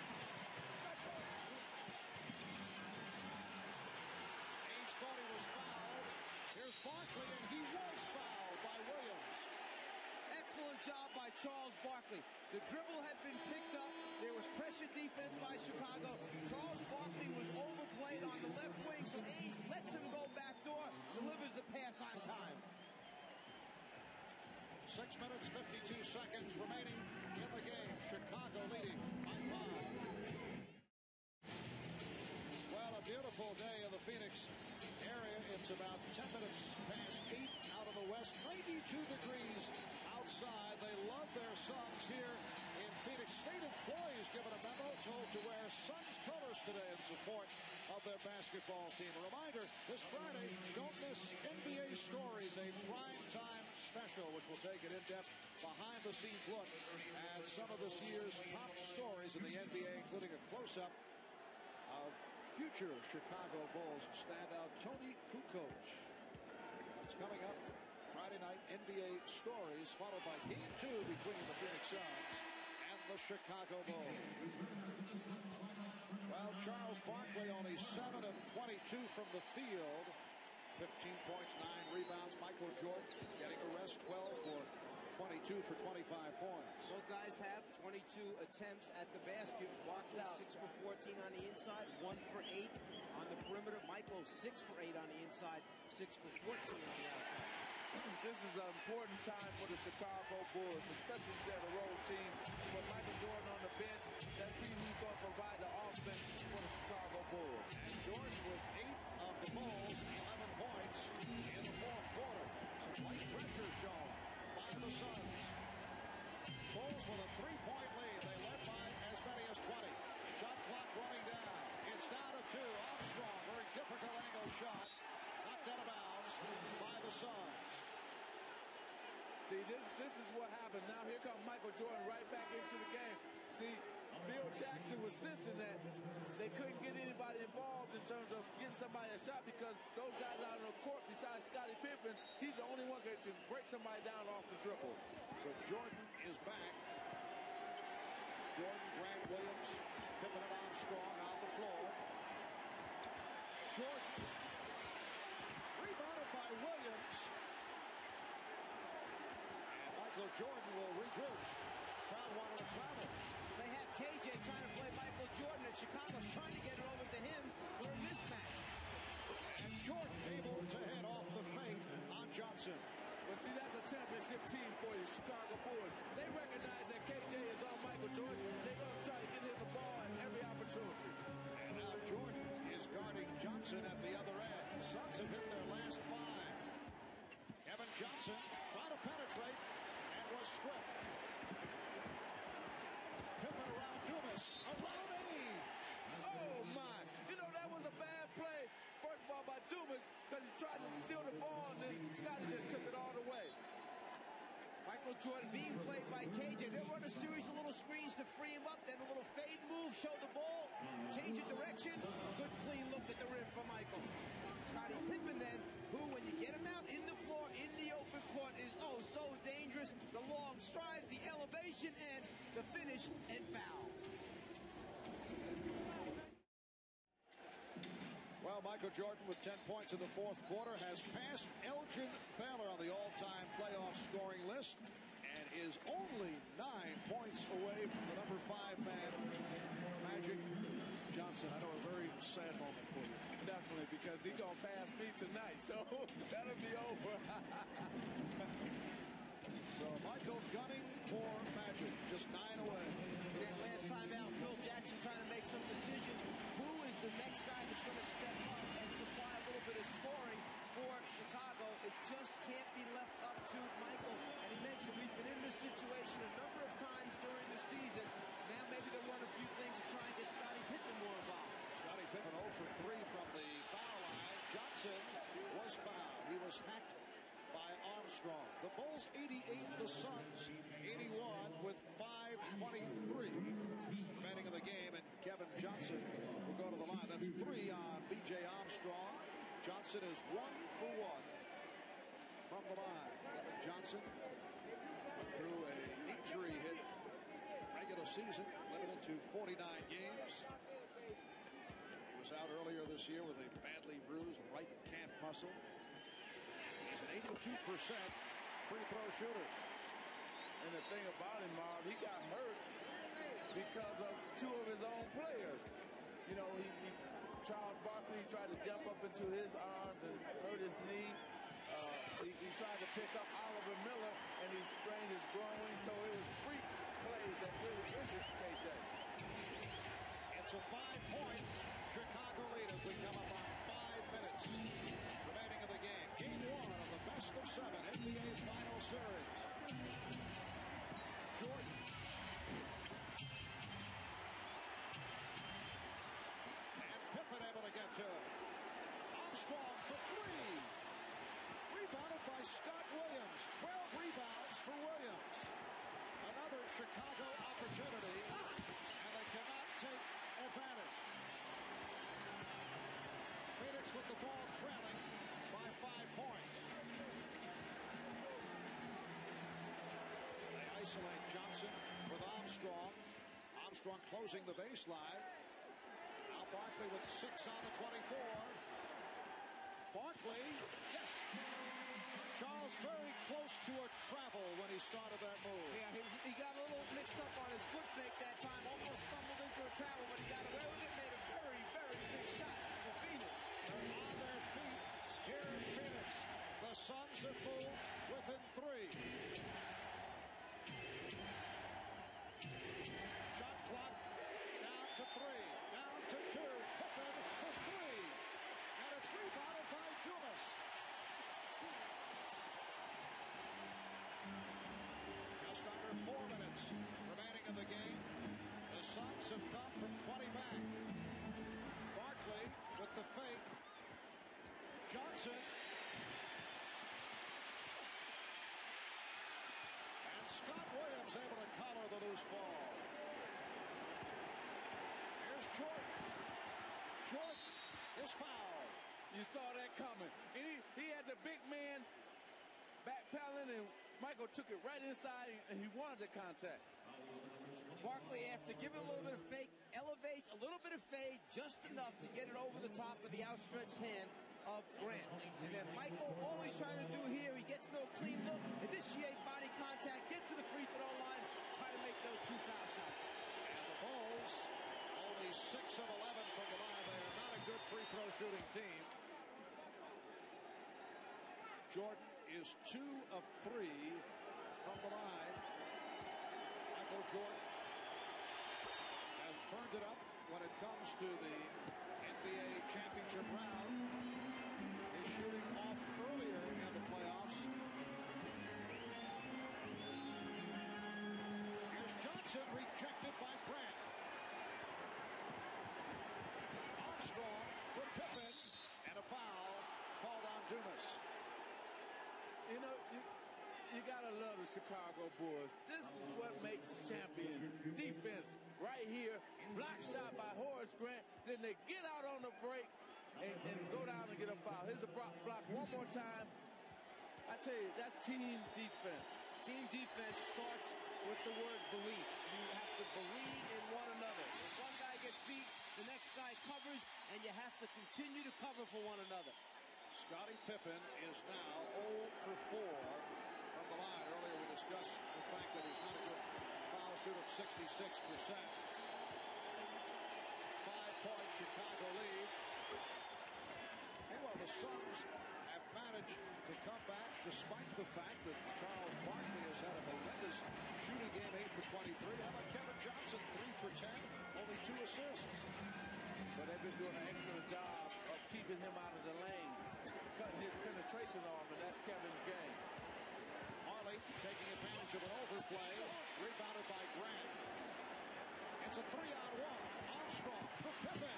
[SPEAKER 5] Ainge thought he was fouled. Here's Barkley, and he was fouled by Williams.
[SPEAKER 6] Excellent job by Charles Barkley. The dribble had been picked up. There was pressure defense by Chicago. Charles Barkley was overplayed on the left wing, so Ainge lets him go backdoor, delivers the pass on time.
[SPEAKER 5] 6 minutes, 52 seconds remaining in the game. Chicago leading by 5. Well, a beautiful day in the Phoenix area. It's about 10 minutes past 8 out of the west. 92 degrees outside. They love their Suns here in Phoenix. State employees given a memo told to wear Suns colors today in support of their basketball team. A reminder, this Friday, don't miss NBA Stories, a primetime special, which will take an in-depth behind-the-scenes look at some of this year's top stories in the NBA, including a close-up of future Chicago Bulls standout Tony Kukoc. That's coming up Friday night, NBA Stories, followed by Game 2 between the Phoenix Suns and the Chicago Bulls. Well, Charles Barkley only 7 of 22 from the field. 15 points, 9 rebounds. Michael Jordan getting a rest, 12 for 22 for 25 points.
[SPEAKER 6] Both guys have 22 attempts at the basket. Barkley 6 for 14 on the inside, 1 for 8 on the perimeter. Michael 6 for 8 on the inside, 6 for 14 on the outside.
[SPEAKER 7] This is an important time for the Chicago Bulls, especially if they're the road team. With Michael Jordan on the bench, let's see who's going to provide the offense for the Chicago Bulls.
[SPEAKER 5] And Jordan with 8 of the Bulls, 11 points in the fourth quarter. Some light pressure shown by the Suns. Bulls with a 3-point lead. They led by as many as 20. Shot clock running down. It's down to 2. Armstrong, very difficult angle shot. Knocked out of bounds by the Suns.
[SPEAKER 7] See, this is what happened. Now here comes Michael Jordan right back into the game. See, Bill Jackson was sensing that they couldn't get anybody involved in terms of getting somebody a shot because those guys out on the court besides Scottie Pippen, he's the only one that can break somebody down off the dribble.
[SPEAKER 5] So Jordan is back. Jordan, Grant Williams, Pippen and Armstrong on the floor. Jordan, rebounded by Williams. And Michael Jordan will regroup. Crowd wanted to travel.
[SPEAKER 6] They have KJ trying to play Michael Jordan, and Chicago's trying to get it over to him for a mismatch.
[SPEAKER 5] And Jordan able to head off the fake on Johnson.
[SPEAKER 7] Well, see, that's a championship team for you, Chicago Bulls. They recognize that KJ is on Michael Jordan. They're going to try to get him the ball at every opportunity.
[SPEAKER 5] And now Jordan is guarding Johnson at the other end. Suns have hit their last 5. Kevin Johnson trying to penetrate and was stripped. Pippen around Dumas, around A.
[SPEAKER 7] Oh, my. You know, that was a bad play, first of all, by Dumas, because he tried to steal the ball, and then Scottie just took it all the way.
[SPEAKER 6] Michael Jordan being played by KJ. They'll run a series of little screens to free him up, then a little fade move, show the ball, change of direction. Good clean look at the rim for Michael. Scottie Pippen then, who when you get him out in the floor, in the open court, is oh so dangerous. The long strides, the elevation, and the finish and foul.
[SPEAKER 5] Well, Michael Jordan with 10 points in the fourth quarter has passed Elgin Baylor on the all-time playoff scoring list and is only 9 points away from the number 5 man, Magic Johnson. I know a very sad moment for you.
[SPEAKER 7] Definitely, because he's going to pass me tonight, so that'll be over.
[SPEAKER 5] So Michael gunning for Magic, just 9 away.
[SPEAKER 6] That last time out, Phil Jackson trying to make some decisions. Who is the next guy that's going to step up and supply a little bit of scoring for Chicago? It just can't be left up to Michael. And he mentioned we've been in this situation a number of times during the season. Now maybe they'll run a few things to try and get Scottie Pippen more involved.
[SPEAKER 5] Scottie Pippen 0 for 3 from the foul line. Johnson was fouled. He was hacked by Armstrong. The Bulls 88, the Suns 81 with 5:23 remaining in the game, and Kevin Johnson will go to the line. That's 3 on B.J. Armstrong. Johnson is 1 for 1 from the line. Kevin Johnson went through an injury hit regular season, limited to 49 games. He was out earlier this year with a badly bruised right calf muscle. He's an 82% free throw shooter.
[SPEAKER 7] And the thing about him, Marv, he got hurt because of 2 of his own players. You know, Charles Barkley tried to jump up into his arms and hurt his knee. He tried to pick up Oliver Miller, and he strained his groin. So it was freak plays that really injured KJ.
[SPEAKER 5] It's a 5-point Chicago lead as we come up on 5 minutes remaining of the game. Game 1 of the best-of-7 NBA Final Series. Jordan. And Pippen able to get to it. Armstrong for 3. Rebounded by Scott Williams. 12 rebounds for Williams. Another Chicago opportunity, and they cannot take advantage. Phoenix with the ball trailing by 5 points. They isolate Johnson with Armstrong. Armstrong closing the baseline. Now Barkley with 6 on the 24. Barkley, yes. Charles very close to a travel when he started that move.
[SPEAKER 6] Yeah, he got a little mixed up on his foot fake that time. Almost stumbled into a travel, but he got away with it. Made a very, very big shot for Phoenix.
[SPEAKER 5] They're on their feet here in Phoenix. The Suns have moved within 3. Shot clock down to 3. Down to 2. Pippen for 3. And it's rebounded by Dumas. Just under 4 minutes remaining in the game. The Suns have come from 20 back. Barkley with the fake. Johnson. And Scott Williams able to collar the loose ball. Here's Jordan. Jordan is fouled.
[SPEAKER 7] You saw that coming. And he had the big man backpedaling, and Michael took it right inside, and he wanted the contact.
[SPEAKER 6] Barkley, after giving a little bit of fake, elevates a little bit of fade, just enough to get it over the top of the outstretched hand of Grant. And then Michael, all he's trying to do here, he gets no clean look, initiate body contact, get to the free throw line, try to make those 2 foul shots.
[SPEAKER 5] And the Bulls, only 6 of 11 from the line. They are not a good free throw shooting team. Jordan is 2 of 3 from the line. Michael Jordan has burned it up when it comes to the NBA championship round. He's shooting off earlier in the playoffs. Here's Johnson, rejected by Grant. Armstrong for Pippen, and a foul called on Dumas.
[SPEAKER 7] You know, you gotta love the Chicago Bulls. This is what makes champions. Defense right here, block shot by Horace Grant. Then they get out on the break and go down and get a foul. Here's a block one more time. I tell you, that's team defense.
[SPEAKER 6] Team defense starts with the word belief. You have to believe in one another. If one guy gets beat, the next guy covers, and you have to continue to cover for one another.
[SPEAKER 5] Scottie Pippen is now 0 for 4 from the line. Earlier we discussed the fact that he's not a good foul shooter, 66%. 5-point Chicago lead. Meanwhile, the Suns have managed to come back despite the fact that Charles Barkley has had a horrendous shooting game, 8 for 23. How about Kevin Johnson, 3 for 10, only 2 assists.
[SPEAKER 7] But they've been doing an excellent job of keeping him out of the lane, cutting his penetration off, and that's Kevin's game.
[SPEAKER 5] Marley taking advantage of an overplay, rebounded by Grant. It's a 3-on-1. Armstrong for Pippen.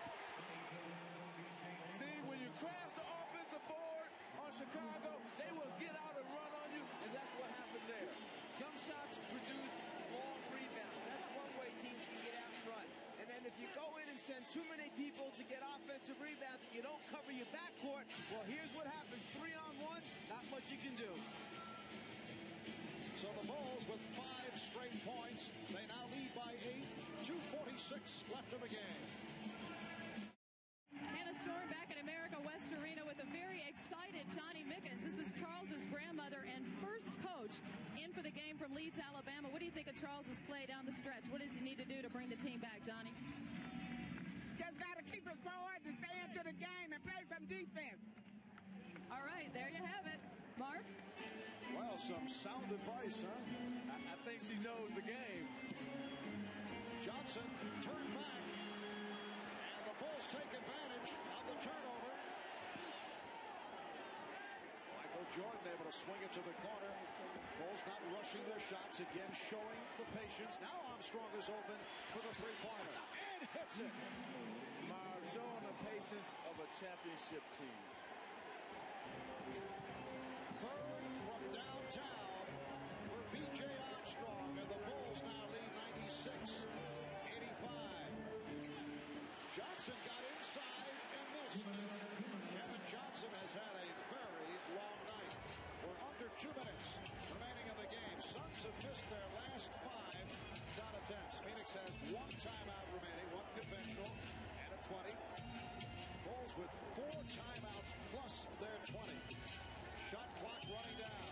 [SPEAKER 7] See, when you crash the offensive board on Chicago, they will get out and run on you, and that's what happened there.
[SPEAKER 6] Jump shots produce long rebounds. That's one way teams can get out and run. And then if you go in and send too many people to get offensive rebounds and you don't cover your backcourt, well, here's what happens. 3-on-1, not much you can do.
[SPEAKER 5] So the Bulls with 5 straight points. They now lead by 8. 2:46 left in the game.
[SPEAKER 4] And a storm back in America West Arena with a very excited Johnny Mickens. This is Charles's grandmother and first coach in for the game from Leeds, Alabama. What do you think of Charles's play down the stretch? What does he need to do to bring the team back, Johnny?
[SPEAKER 12] Just got to keep his boys and stay into the game and play some defense.
[SPEAKER 4] All right, there you have it. Marv?
[SPEAKER 5] Well, some sound advice, huh?
[SPEAKER 7] I think she knows the game.
[SPEAKER 5] Johnson turned back, and the Bulls take advantage of the turnover. Michael Jordan able to swing it to the corner. Bulls not rushing their shots, again showing the patience. Now Armstrong is open for the three-pointer, and hits it.
[SPEAKER 7] Marv showing the patience of a championship team.
[SPEAKER 5] Third from downtown for B.J. Armstrong, and the Bulls now lead 96-85. Johnson got inside and missed. Kevin Johnson has had a very long night. We're under 2 minutes remaining in the game. Suns have missed their last 5 shot attempts. Phoenix has 1 timeout remaining, 1 conventional, and a 20. Bulls with 4 timeouts plus their 20. Shot clock running down.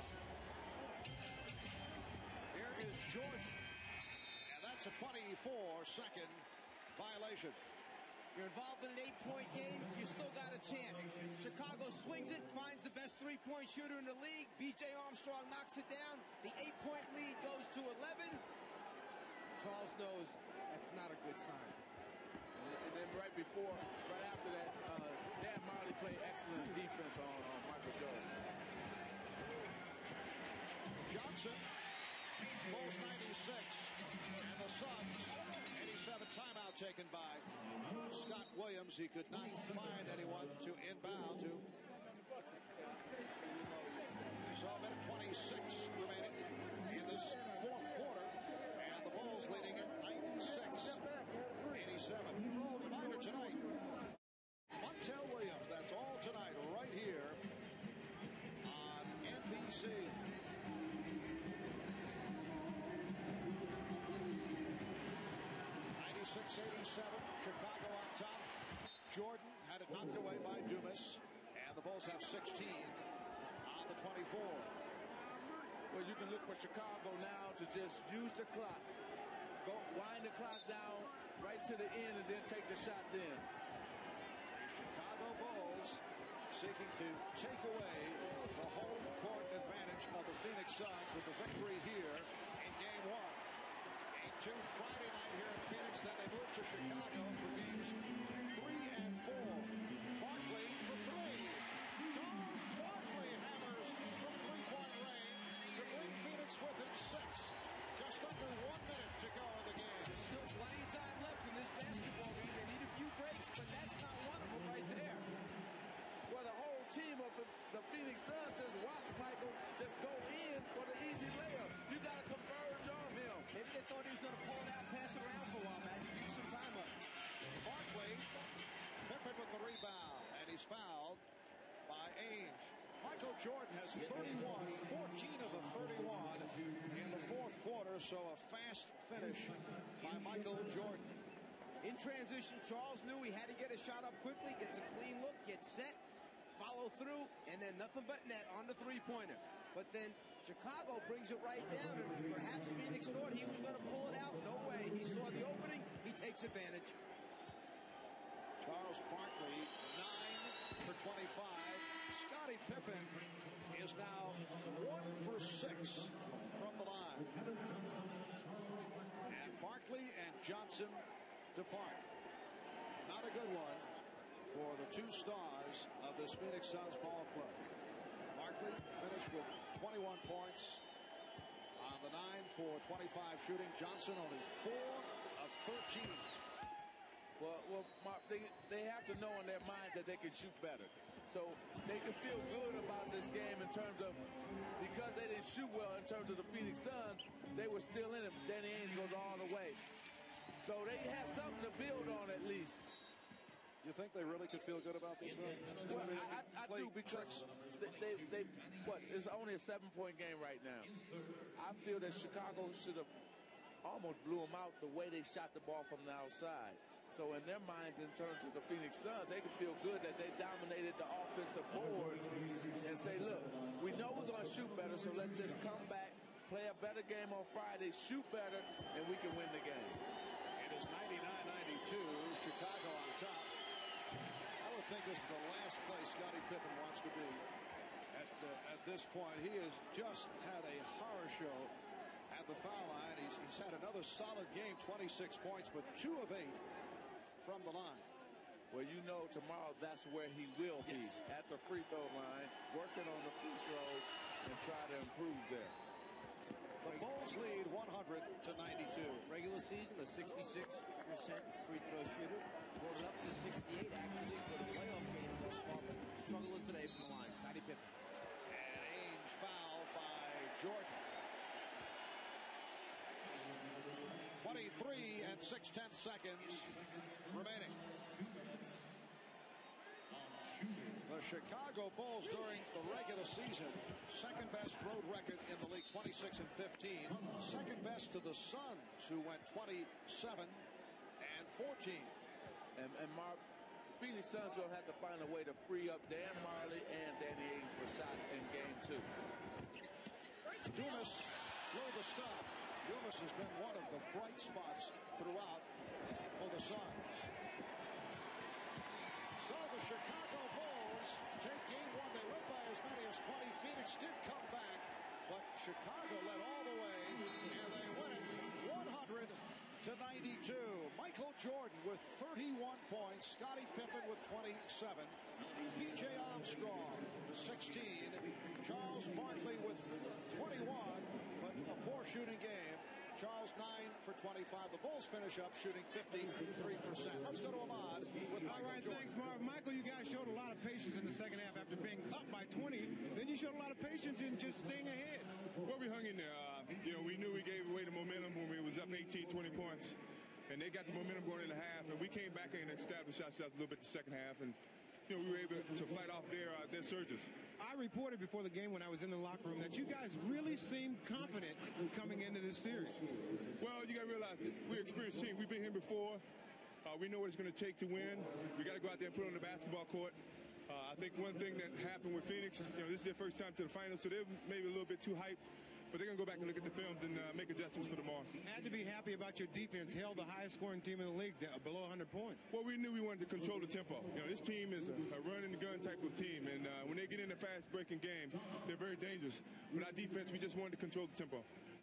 [SPEAKER 5] Here is Jordan. And that's a 24-second violation.
[SPEAKER 6] You're involved in an 8-point game, you still got a chance. Chicago swings it, finds the best 3-point shooter in the league. B.J. Armstrong knocks it down. The 8-point lead goes to 11. Charles knows that's not a good sign.
[SPEAKER 7] And then right after that, Dan Marley played excellent defense on Michael Jordan.
[SPEAKER 5] Johnson, Bulls 96, and the Suns, 87. Timeout taken by Scott Williams. He could not find anyone to inbound to. So a minute 26 remaining in this 4th quarter, and the Bulls leading at 96-87. 86-87. Chicago on top. Jordan had it knocked away by Dumas. And the Bulls have 16 on the 24.
[SPEAKER 7] Well, you can look for Chicago now to just use the clock. Go wind the clock down right to the end and then take the shot then.
[SPEAKER 5] The Chicago Bulls seeking to take away the home court advantage of the Phoenix Suns with the victory here in Game 1. 8-2 Friday night here in Phoenix. Then they move to Chicago for games 3 and 4. Barkley for three. Charles Barkley hammers from three-point range to bring Phoenix within 6. Just under 1 minute to go in the game.
[SPEAKER 6] There's still plenty of time left in this basketball game. They need a few breaks, but that's not one of them right there.
[SPEAKER 7] Well, the whole team of the Phoenix Suns just watch Michael just go in for the easy layup. You got to converge on him.
[SPEAKER 6] Maybe they thought he was going to pull it out, pass it around for a while, Magic. Use some time up.
[SPEAKER 5] Barkley, Pippen with the rebound, and he's fouled by Ainge. Michael Jordan has 31, 14 of the 31 in the fourth quarter, so a fast finish by Michael Jordan.
[SPEAKER 6] In transition, Charles knew he had to get a shot up quickly, gets a clean look, gets set, follow through, and then nothing but net on the three-pointer. But then Chicago brings it right down, and perhaps Phoenix thought he was going to pull it out. No way. He saw the opening. He takes advantage.
[SPEAKER 5] Charles Barkley, 9 for 25. Scottie Pippen is now 1 for 6 from the line. And Barkley and Johnson depart. Not a good one for the two stars of this Phoenix Suns ball club. Barkley finished with 21 points on the 9 for 25 shooting. Johnson only 4 of 13.
[SPEAKER 7] Well, Mark, they have to know in their minds that they can shoot better. So they can feel good about this game in terms of, because they didn't shoot well in terms of the Phoenix Suns, they were still in it. Danny Ainge goes all the way. So they had something to build on at least.
[SPEAKER 5] You think they really could feel good about this thing?
[SPEAKER 7] Well, I do, because they it's only a 7-point game right now. I feel that Chicago should have almost blew them out the way they shot the ball from the outside. So in their minds, in terms of the Phoenix Suns, they can feel good that they dominated the offensive boards and say, look, we know we're going to shoot better, so let's just come back, play a better game on Friday, shoot better, and we can win the game.
[SPEAKER 5] It is 99-92, Chicago on top. I would think this is the last place Scottie Pippen wants to be at this point. He has just had a horror show at the foul line. He's had another solid game, 26 points, but 2 of 8 from the line.
[SPEAKER 7] Well, you know, tomorrow that's where he will be, at the free throw line, working on the free throws and try to improve there.
[SPEAKER 5] The Bulls lead 100-92.
[SPEAKER 6] Regular season, a 66% free throw shooter. Brought it up to 68 actually for the playoff games thus far, but struggling today from the line. Scottie Pippen.
[SPEAKER 5] And Ainge fouled by Jordan. 23 and 6/10 seconds remaining. The Chicago Bulls during the regular season, second best road record in the league, 26 and 15. Second best to the Suns, who went 27 and 14.
[SPEAKER 7] And Mark, Phoenix Suns will have to find a way to free up Dan Marley and Danny Ainge for shots in game 2.
[SPEAKER 5] Dumas blew the stop. Dumas has been one of the bright spots throughout for the Suns. So the Chicago Bulls take game 1. They led by as many as 20. Phoenix did come back, but Chicago led all the way, and they win it 100-92. Michael Jordan with 31 points. Scottie Pippen with 27. P.J. Armstrong, 16. Charles Barkley with 21, but a poor shooting game. Charles 9 for 25. The Bulls finish up shooting 53%. Let's go to Ahmad with Michael Jordan.
[SPEAKER 3] Thanks, Marv. Michael, you guys showed a lot of patience in the second half after being up by 20. Then you showed a lot of patience in just staying ahead.
[SPEAKER 11] Well, we hung in there. We knew we gave away the momentum when we was up 18, 20 points. And they got the momentum going in the half, and we came back in and established ourselves a little bit the second half. And we were able to fight off their surges.
[SPEAKER 3] I reported before the game when I was in the locker room that you guys really seemed confident coming into this series.
[SPEAKER 11] Well, you got to realize that we're an experienced team. We've been here before. We know what it's going to take to win. We got to go out there and put it on the basketball court. I think one thing that happened with Phoenix, this is their first time to the finals, so they're maybe a little bit too hyped. But they're going to go back and look at the films and make adjustments for tomorrow.
[SPEAKER 3] Had to be happy about your defense. Held the highest scoring team in the league below 100 points.
[SPEAKER 11] Well, we knew we wanted to control the tempo. This team is a run-and-gun type of team, and when they get in a fast-breaking game, they're very dangerous. But our defense, we just wanted to control the tempo.